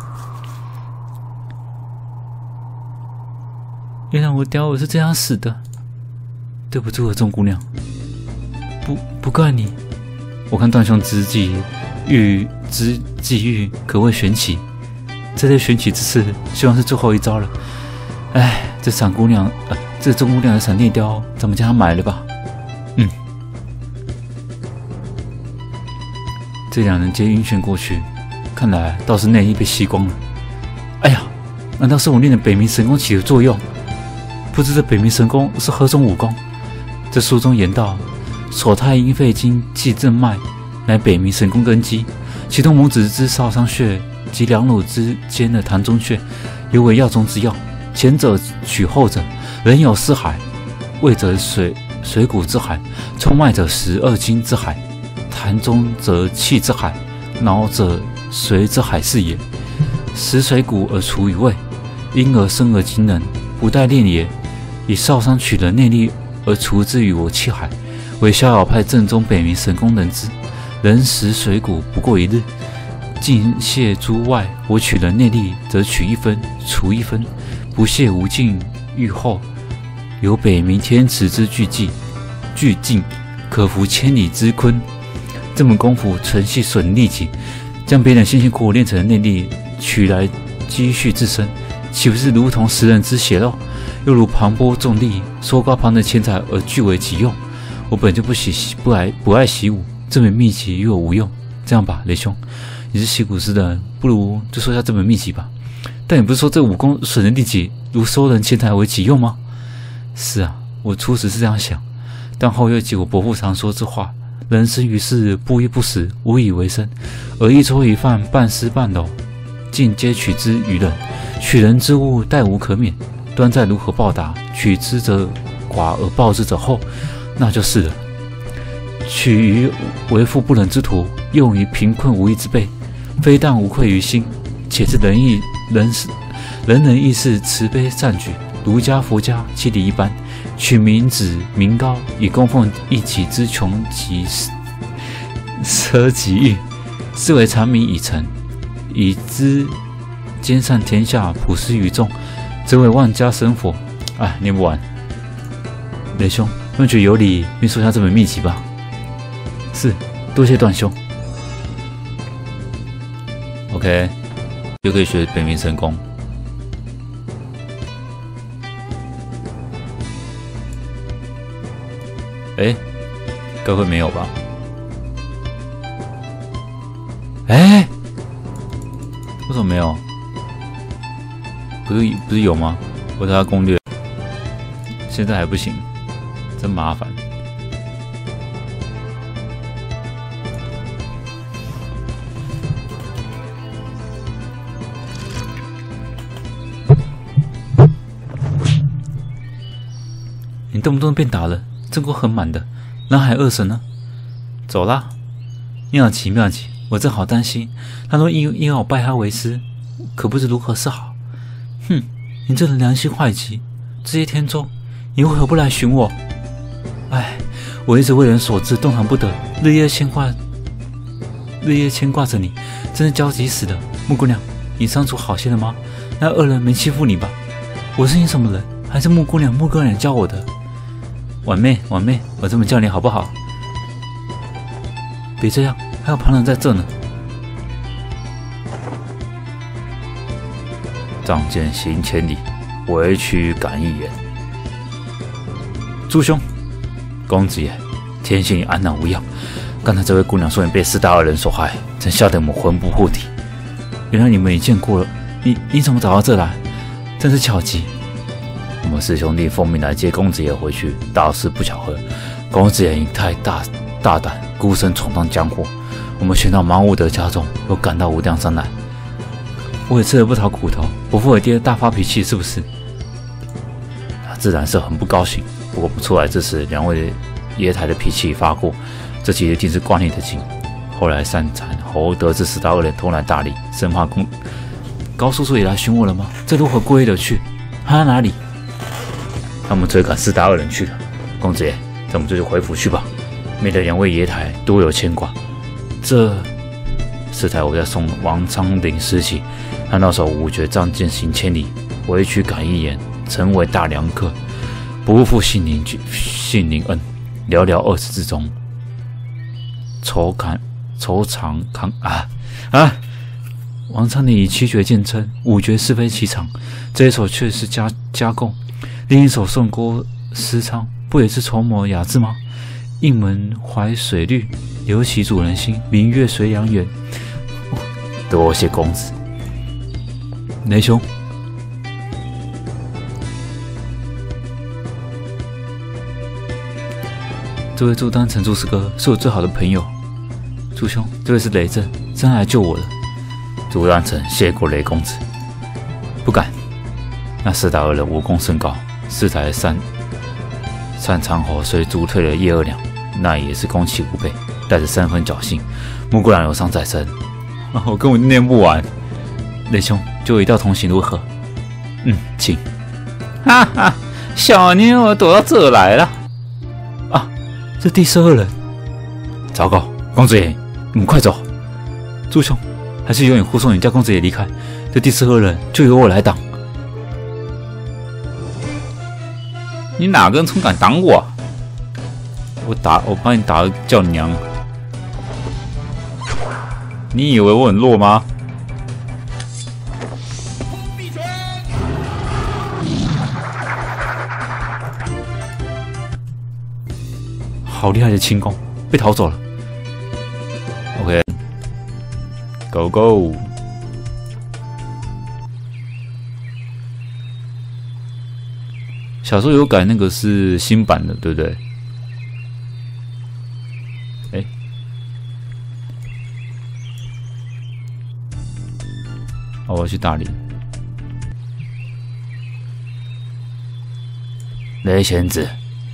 原来我雕儿是这样死的，对不住了，钟姑娘。不怪你。我看段兄之际遇可谓玄奇，这类玄奇之事，希望是最后一招了。哎，这钟姑娘的闪电雕，咱们将它埋了吧。这两人皆晕眩过去，看来倒是内力被吸光了。哎呀，难道是我练的北冥神功起了作用？不知这北冥神功是何种武功？这书中言道，手太阴肺经气正脉，乃北冥神功根基。其中拇指之少商穴及两乳之间的膻中穴，尤为药中之药。前者取后者，人有四海，胃者水谷之海，冲脉者12经之海，膻中则气之海，脑者水之海是也。食水谷而除于胃，因而生而惊人，不待练也。以少商取了内力而除之于我气海，为逍遥派正宗北冥神功人之。人食水谷不过一日，尽泻诸外。我取了内力，则取一分，除一分，不泻无尽，愈后。有北冥天池之巨劲，可服千里之鲲。这门功夫纯系损利己，将别人辛辛苦苦练成的内力取来积蓄自身，岂不是如同食人之血肉？又如磅礴重利，搜刮旁人钱财而据为己用。我本就不爱习武， 这本秘籍与我无用。这样吧，雷兄，你是习古斯的人，不如就说下这本秘籍吧。但你不是说这武功损人利己，如收人钱财为己用吗？是啊，我初时是这样想，但后又记我伯父常说这话：人生于世，不衣不食，无以为生。而一粥一饭，半丝半篓，尽皆取之于人。取人之物，殆无可免。端在如何报答。取之者寡，而报之者厚，那就是了。取于为富不仁之徒，用于贫困无依之辈，非但无愧于心，且是人人义士慈悲善举，儒家佛家其理一般。取民脂民膏，以供奉一己之穷极奢极欲，是为长民以成。以之兼善天下，普施于众，则为万家生活。哎，念不完。雷兄，论觉有理，便说下这本秘籍吧。是，多谢段兄。OK， 就可以学北冥神功。哎，该会没有吧？哎，为什么没有？不是有吗？我查攻略，现在还不行，真麻烦。你动不动便打人，阵锅很满的，哪还二神呢？走啦！妙极妙极，我正好担心，他说硬要我拜他为师，可不知如何是好。哼，你这人良心坏极，这些天中，你为何不来寻我？哎，我一直为人所致，动弹不得，日夜牵挂着你，真是焦急死了。木姑娘，你相处好些了吗？那恶人没欺负你吧？我是你什么人？还是木姑娘教我的？婉妹，我这么叫你好不好？别这样，还有旁人在这呢。仗剑行千里，委曲感一言。朱兄，公子也，天幸你安然无恙。刚才这位姑娘说你被四大恶人所害，真吓得我们魂不附体。原来你们也见过了，你怎么找到这来？真是巧极。我们四兄弟奉命来接公子爷回去，大事不巧合，公子爷因太大胆，孤身闯荡江湖，我们全到芒乌德家中，又赶到无量山来。我也吃了不少苦头，伯父我爹大发脾气，是不是？自然是很不高兴。不过不出来这时，两位爷台的脾气发过，这其实一定是关你的劲。后来善产侯得知四大恶人偷懒大礼，生怕高叔叔也来寻我了吗？这如何归得去？他哪里？他们追赶四大恶人去了。公子爷，咱们这就回府去吧，免得两位爷台多有牵挂。这才我在送王昌龄尸体，他那首五绝仗剑行千里，委曲感一言，成为大良客，不负信宁恩，寥寥20字中，愁肠康王昌龄以七绝见称，五绝是非其常，这一首却是加贡。另一首宋郭诗唱，不也是筹谋雅致吗？应门淮水绿，留其主人心，明月随阳圆。多谢公子。雷兄，这位朱丹成朱师哥是我最好的朋友。朱兄，这位是雷震，真来救我了。朱丹成谢过雷公子。不敢，那四大恶人武功甚高，四台善长侯虽逐退了叶二两，那也是攻其无备，带着3分侥幸。木姑娘有伤在身，我根本念不完。雷兄，就一道同行如何？请。哈哈，小妞儿躲到这来了。啊，这第12人。糟糕，公子爷，你们快走！朱兄，还是由你护送你家公子爷离开。这第12人就由我来挡。你哪根葱敢挡我？我把你打得叫娘。你以为我很弱吗？好厉害的轻功，被逃走了。 OK，Go Go。小时候有改那个是新版的，对不对？哎，我要去大理。雷仙子，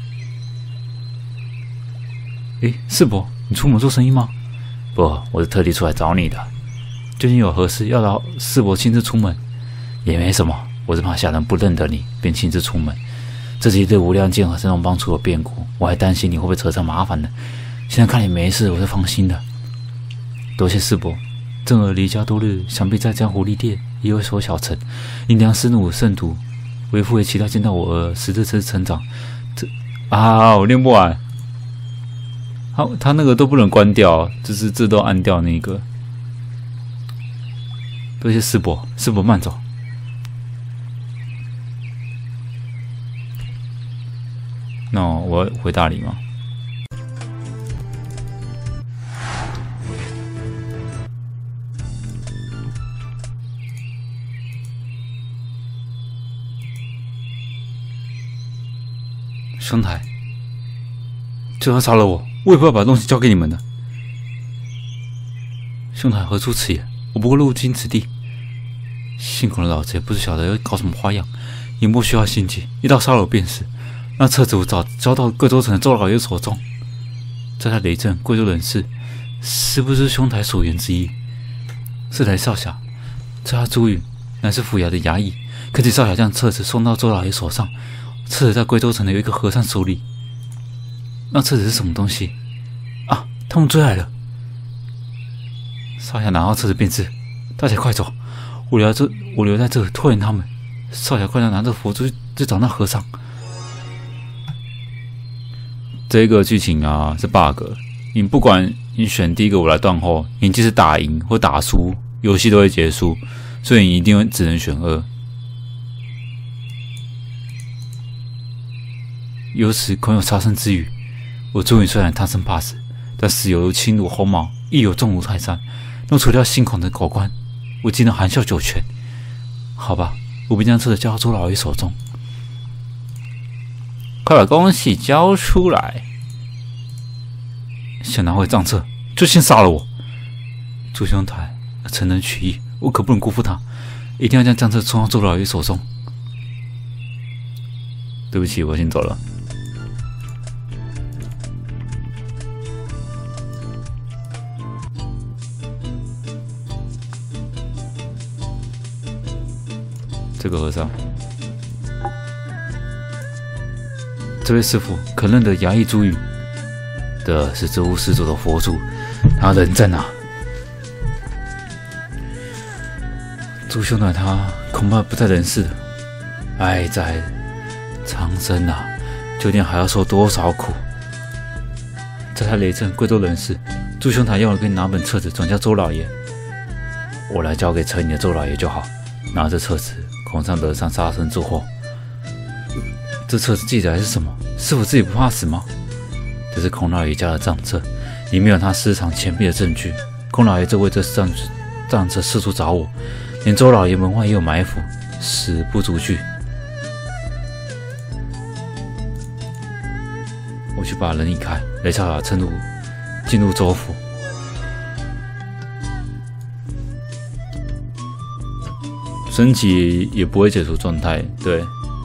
哎，世伯，你出门做生意吗？不，我是特地出来找你的。究竟有何事要让世伯亲自出门？也没什么，我是怕下人不认得你，便亲自出门。这几日无量剑和神龙帮出了变故，我还担心你会不会扯上麻烦呢。现在看你没事，我就放心了。多谢世伯。正儿离家多日，想必在江湖历练，也有所小成。因良师怒圣徒，为父也期待见到我儿实质成长。我念不完。他那个都不能关掉，就是这都按掉那个。多谢师伯，师伯慢走。那我要回大理吗？兄台，就算杀了我，我也不会把东西交给你们的。兄台何出此言？我不过路经此地，幸亏老贼不是晓得要搞什么花样，也莫需要心急，一刀杀了我便是。那册子我早交到贵州城的周老爷手中，在他雷震贵州人士，是不是兄台所言之意？是雷少侠，这他朱允乃是府衙的衙役，可请少侠将册子送到周老爷手上。册子在贵州城的有一个和尚手里，那册子是什么东西？啊，他们追来了！少侠拿到册子便是，大家快走！我留在这里拖延他们。少侠快点拿着佛珠去找那和尚。这个剧情啊是 bug， 你不管你选第一个我来断后，你即使打赢或打输，游戏都会结束，所以你一定只能选2。有此恐有杀身之虞。我朱允虽然贪生怕死，但死有如轻如鸿毛，义有重如泰山。若除掉心恐的狗官，我竟能含笑九泉。好吧，我便将册子交到周老爷手中。快把东西交出来！想拿回账册，就先杀了我。朱兄台，臣能取义，我可不能辜负他，一定要将账册送到周老爷手中。对不起，我先走了。这个和尚，这位师傅可认得衙役朱允？的是这屋施主的佛珠，他人在哪？朱兄台他恐怕不在人世了。哀哉，苍生啊，究竟还要受多少苦？在他雷震贵州人士，朱兄台要我给你拿本册子转交周老爷，我来交给城里的周老爷就好。拿着册子，恐上惹上杀身之祸。这册子记载是什么？师傅自己不怕死吗？这是孔老爷家的账册，里面有他私藏钱币的证据。孔老爷就为这账册四处找我，连周老爷门外也有埋伏，死不足惧。我去把人引开，雷少侠趁路进入州府。升级也不会解除状态，对。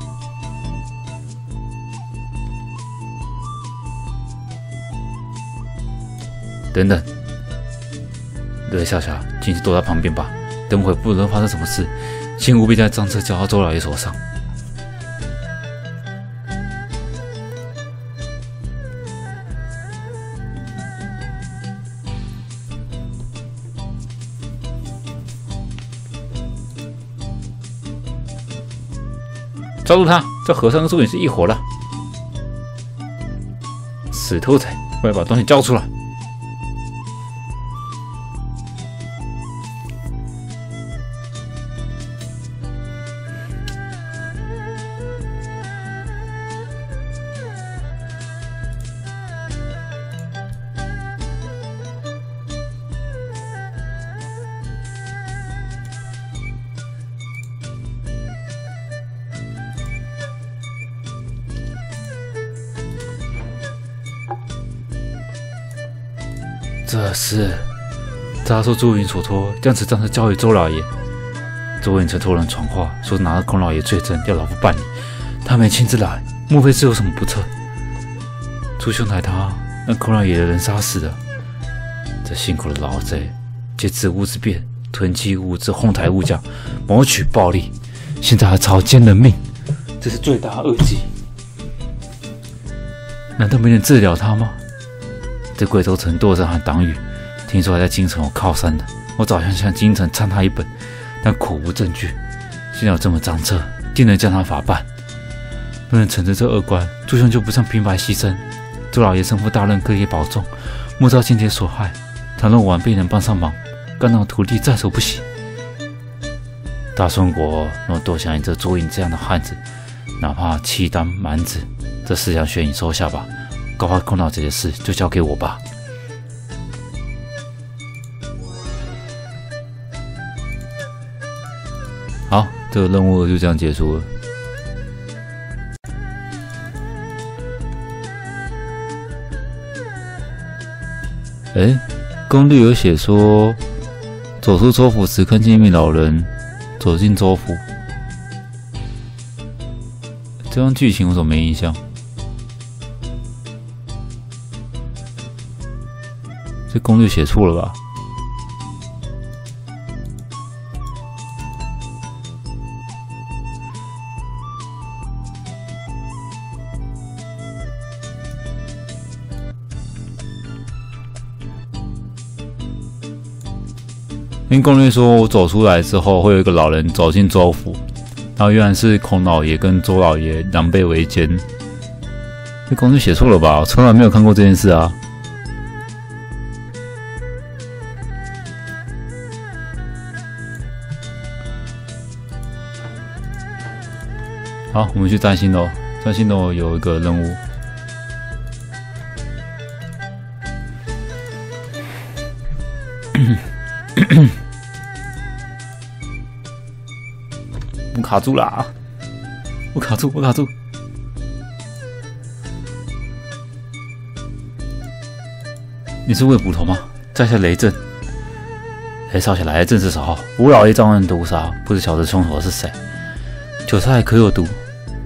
等等，雷少侠，请躲在旁边吧。等会不论发生什么事，请务必将账册交到周老爷手上。抓住他！这和尚跟朱允是一伙的。死兔崽，快把东西交出来！ 这是照说朱云所托，将此账是交给周老爷。周云曾托人传话，说拿了孔老爷罪证要老夫办理，他没亲自来，莫非是有什么不测？朱兄台他让孔老爷的人杀死了，这辛苦的老贼，借职务之便，囤积物资，哄抬物价，谋取暴利，现在还草菅人命，这是罪大恶极。难道没人治疗他吗？这贵州城舵山和党羽，听说还在京城有靠山的。我早想向京城参他一本，但苦无证据。现在有这么张彻，定能将他法办。若能惩治这恶官，朱兄就不上平白牺牲。周老爷身负大任，各业保重，莫遭间谍所害。倘若晚辈能帮上忙，干让徒弟在所不惜。大宋国若多想你这朱颖这样的汉子，哪怕契丹蛮子，这4项血你收下吧。高发空老这些事就交给我吧。好，这个任务就这样结束了。攻略有写说，走出州府时看见一名老人走进州府。这样剧情我怎么没印象？这攻略写错了吧？因攻略说，我走出来之后，会有一个老人走进州府，然后原来是孔老爷跟周老爷狼狈为奸。这攻略写错了吧？我从来没有看过这件事啊。好，我们去占星楼。占星楼有一个任务。我卡住啦！我卡住！你是魏捕头吗？在下雷震。雷少侠来的正是时候。吴老爷遭人毒杀，不知晓得凶手是谁。酒菜可有毒？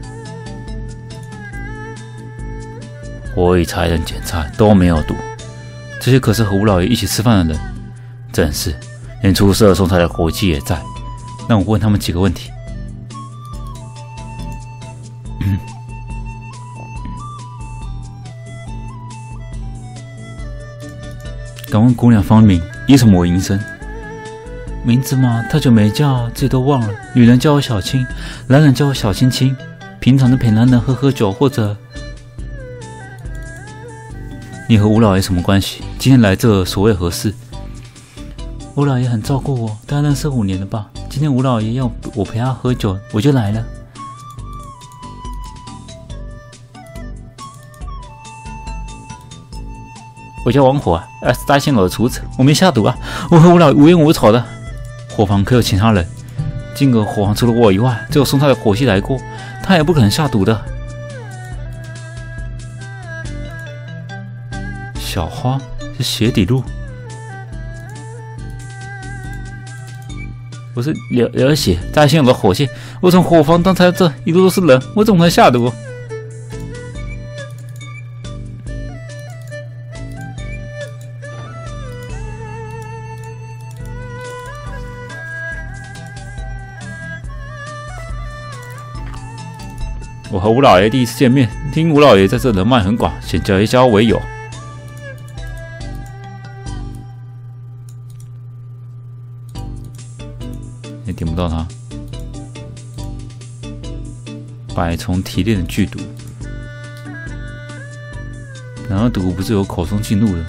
我已查人检查都没有毒。这些可是和吴老爷一起吃饭的人。正是，连出事送菜的伙计也在。让我问他们几个问题。敢问姑娘芳名，以什么为营生？名字嘛，太久没叫，自己都忘了。女人叫我小青，男人叫我小青青。平常的陪男人喝酒，或者……你和吴老爷什么关系？今天来这所谓何事？吴老爷很照顾我，大概认识5年了吧。今天吴老爷要我陪他喝酒，我就来了。我叫王火，是大仙楼的厨子，我没下毒啊。我和吴老爷无冤无仇的。伙房可有其他人？今个伙房除了我以外，只有送菜的伙计来过，他也不可能下毒的。小花是鞋底路，我是了解大仙楼的伙计，我从伙房到他这一路都是人，我怎么能下毒？我和吴老爷第一次见面，听吴老爷在这人脉很广，想结交为友。也点不到他。百虫提炼的剧毒，然而毒不是由口中进入的。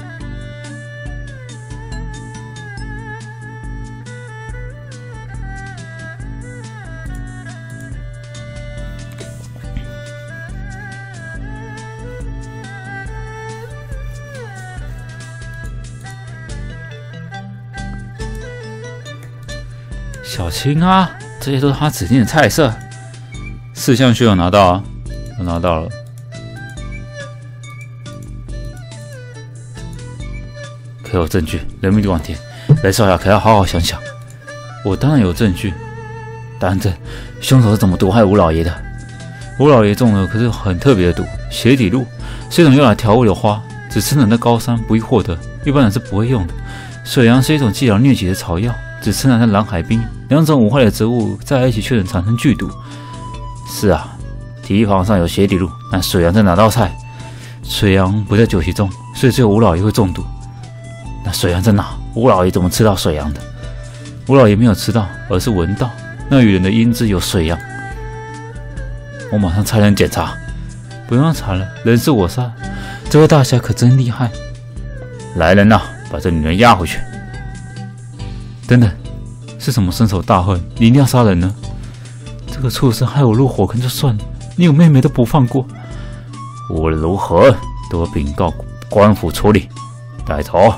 小青啊，这些都是他指定的菜色。4项血有拿到啊，我拿到了。 给我证据，人命关天，雷少侠可要好好想想。我当然有证据，丹正，凶手是怎么毒害吴老爷的？吴老爷中了可是很特别的毒，血底露，是一种用来调味的花，只吃人在高山不易获得，一般人是不会用的。水杨是一种治疗疟疾的草药，只吃人在蓝海滨，两种无害的植物在一起却能产生剧毒。是啊，提防上有血底露，那水杨在哪道菜？水杨不在酒席中，所以只有吴老爷会中毒。那水杨在哪？吴老爷怎么吃到水杨的？吴老爷没有吃到，而是闻到那女人的胭脂有水杨。我马上差人检查。不用查了，人是我杀。这位大侠可真厉害。来人呐，把这女人押回去。等等，是什么深仇大恨？你一定要杀人呢？这个畜生害我入火坑就算了，你有妹妹都不放过。无论如何都要禀告官府处理。带走。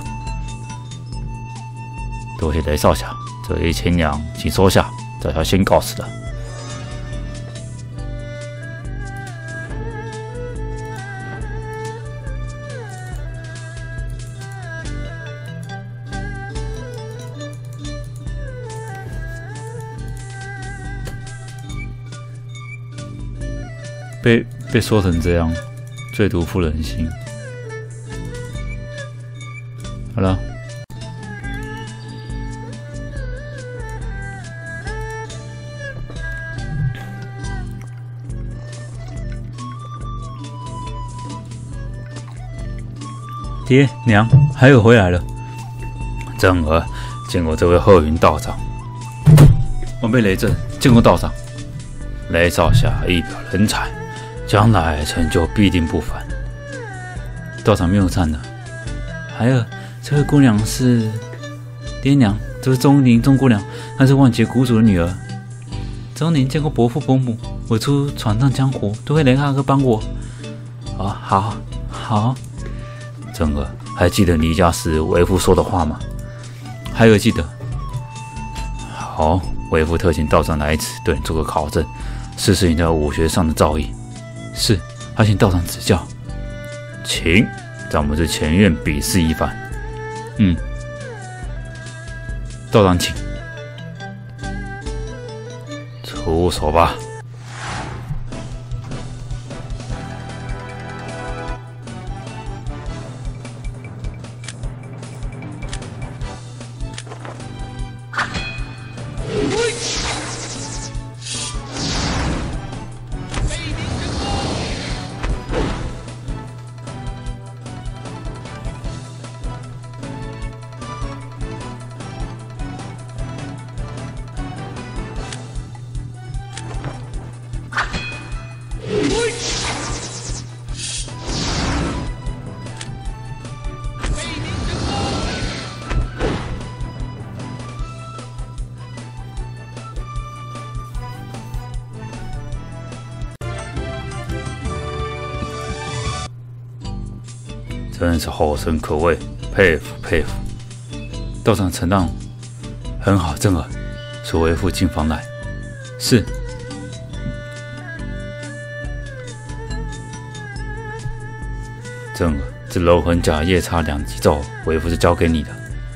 多谢雷少侠，这1000两请收下，在下先告辞了。被说成这样，最毒妇人心。好了，爹娘还有回来了。正儿见过这位鹤云道长。晚辈雷震见过道长。雷少侠一表人才，将来成就必定不凡。道长面目灿烂。孩儿，这位姑娘是爹娘，这是钟灵钟姑娘，她是万劫谷主的女儿。钟灵见过伯父伯母，我出闯荡江湖，都会雷大哥帮我。好。正儿，还记得离家时为父说的话吗？孩儿记得。好，为父特请道长来此，对你做个考证，试试你在武学上的造诣。是，还请道长指教。请，在我们这前院比试一番。道长请。出手吧。真是后生可畏，佩服。道长承让，很好，正儿，属为父进房来。是。正儿，这柔魂甲夜叉2级咒，为父是交给你的。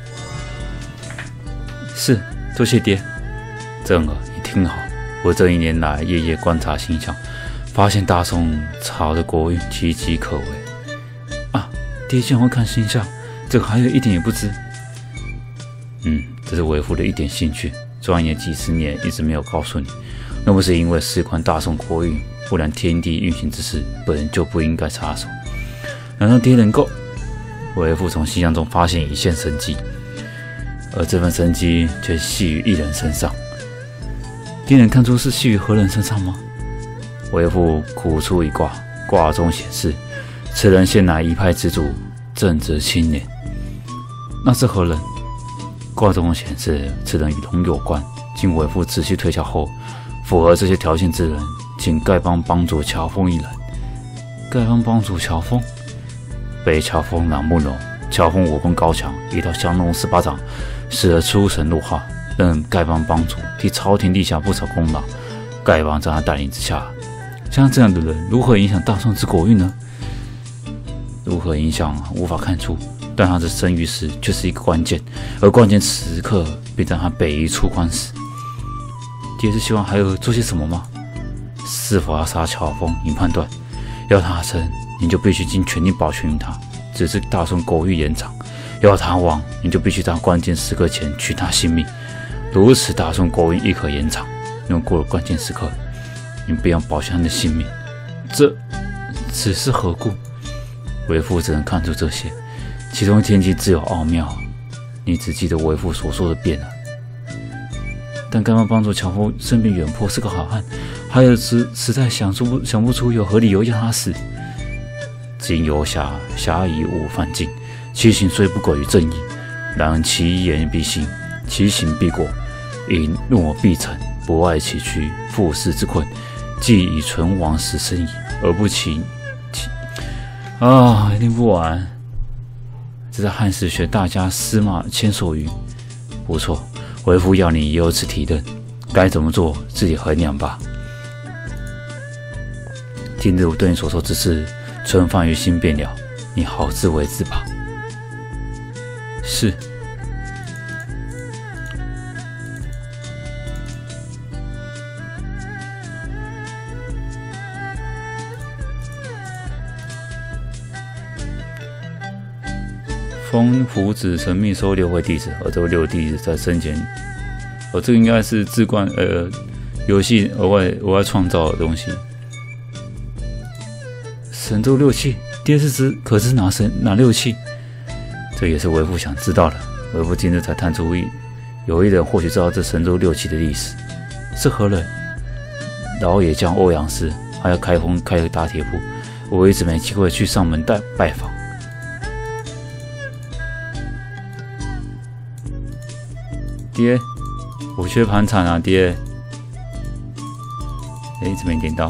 是，多谢爹。正儿，你听好，我这1年来夜夜观察星象，发现大宋朝的国运岌岌可危。爹竟然会看星象，这个孩儿一点也不知。这是为父的一点兴趣，钻研几十年一直没有告诉你，那不是因为事关大宋国运，不然天地运行之事，本人就不应该插手。难道爹能够？为父从星象中发现一线生机，而这份生机却系于一人身上。爹能看出是系于何人身上吗？为父苦出一卦，卦中显示，此人现乃一派之主，正直清廉。那是何人？卦中显示，此人与龙有关。经为父仔细推敲后，符合这些条件之人，请丐帮帮主乔峰一人。丐帮帮主乔峰，被乔峰仰慕容。乔峰武功高强，一套降龙18掌，使得出神入化，任丐帮帮主，替朝廷立下不少功劳。丐帮在他带领之下，像这样的人，如何影响大宋之国运呢？如何影响，无法看出。 但他的生与死却是一个关键，而关键时刻便在他北移出关时。爹是希望孩儿做些什么吗？是否要杀乔峰以判断？要他生，你就必须尽全力保全他，只是大顺狗欲延长；要他亡，你就必须在关键时刻前取他性命。如此大顺狗运亦可延长，因为过了关键时刻，你便要保全他的性命。这此是何故？为父只能看出这些，其中天机自有奥妙。你只记得为父所说的便了。但干妈帮助乔峰生病远坡是个好汉，还有实在想不出有何理由要他死。今有侠以武犯禁，其行虽不轨于正义，然其言必信，其行必果，以诺必成，不爱其躯，负世之困，既以存亡时生矣，而不其一定不完。这是汉史学大家司马迁所云。不错，为父要你由此体认，该怎么做自己衡量吧。今日我对你所说之事，存放于心便了，你好自为之吧。是。风福子神秘收6位弟子，而这位6位弟子在生前，这个应该是志冠游戏额外创造的东西。神州6气，爹是指可是哪6气？这也是为父想知道的。为父今日才探出有一人或许知道这神州6气的历史，是何人？老野将欧阳氏，还要开个大铁铺，我一直没机会去上门拜访。爹，我缺盘缠啊，爹。怎么没点到？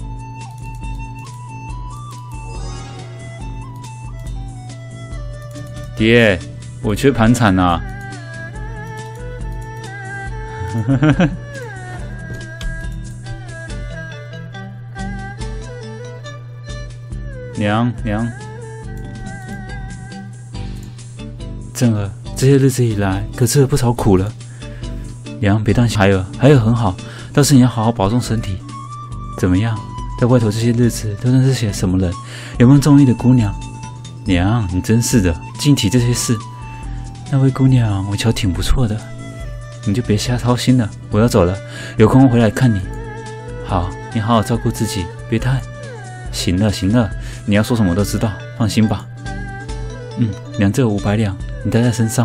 爹，我缺盘缠啊。娘，正儿，这些日子以来可吃了不少苦了。娘，别担心孩儿很好，倒是你要好好保重身体。怎么样，在外头这些日子都认识些什么人？有没有中意的姑娘？娘，你真是的，净提这些事。那位姑娘我瞧挺不错的，你就别瞎操心了。我要走了，有空回来看你。好，你好好照顾自己，别太……行了，你要说什么我都知道，放心吧。娘，这500两，你带在身上。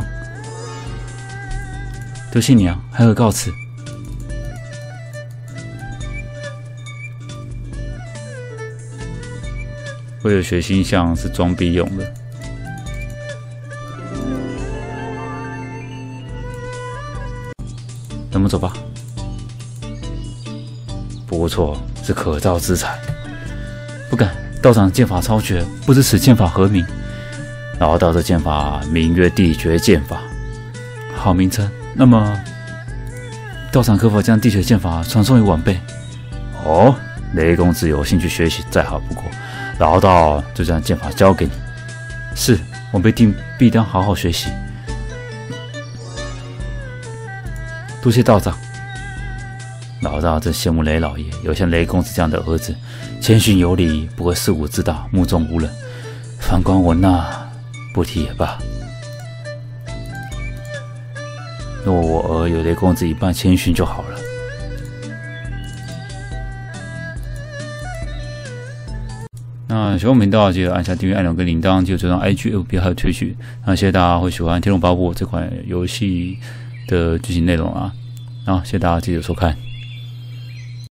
多谢娘，孩儿告辞。为了学星象是装逼用的。咱们走吧。不错，是可造之材。不敢，道长剑法超绝，不知此剑法何名？老道这剑法名曰地诀剑法。好名称。那么，道长可否将地诀剑法传授于晚辈？哦，雷公子有兴趣学习，再好不过。老道就将剑法交给你。是，晚辈必当好好学习。多谢道长。老道真羡慕雷老爷有像雷公子这样的儿子，谦逊有礼，不会恃无自大，目中无人。反观我那，不提也罢。若我儿有雷公子一般谦逊就好了。那喜欢频道记得按下订阅按钮跟铃铛，记得追踪 IG、FB 还有Twitch。那谢谢大家会喜欢《天龙八部》这款游戏的剧情内容啊。谢谢大家记得收看。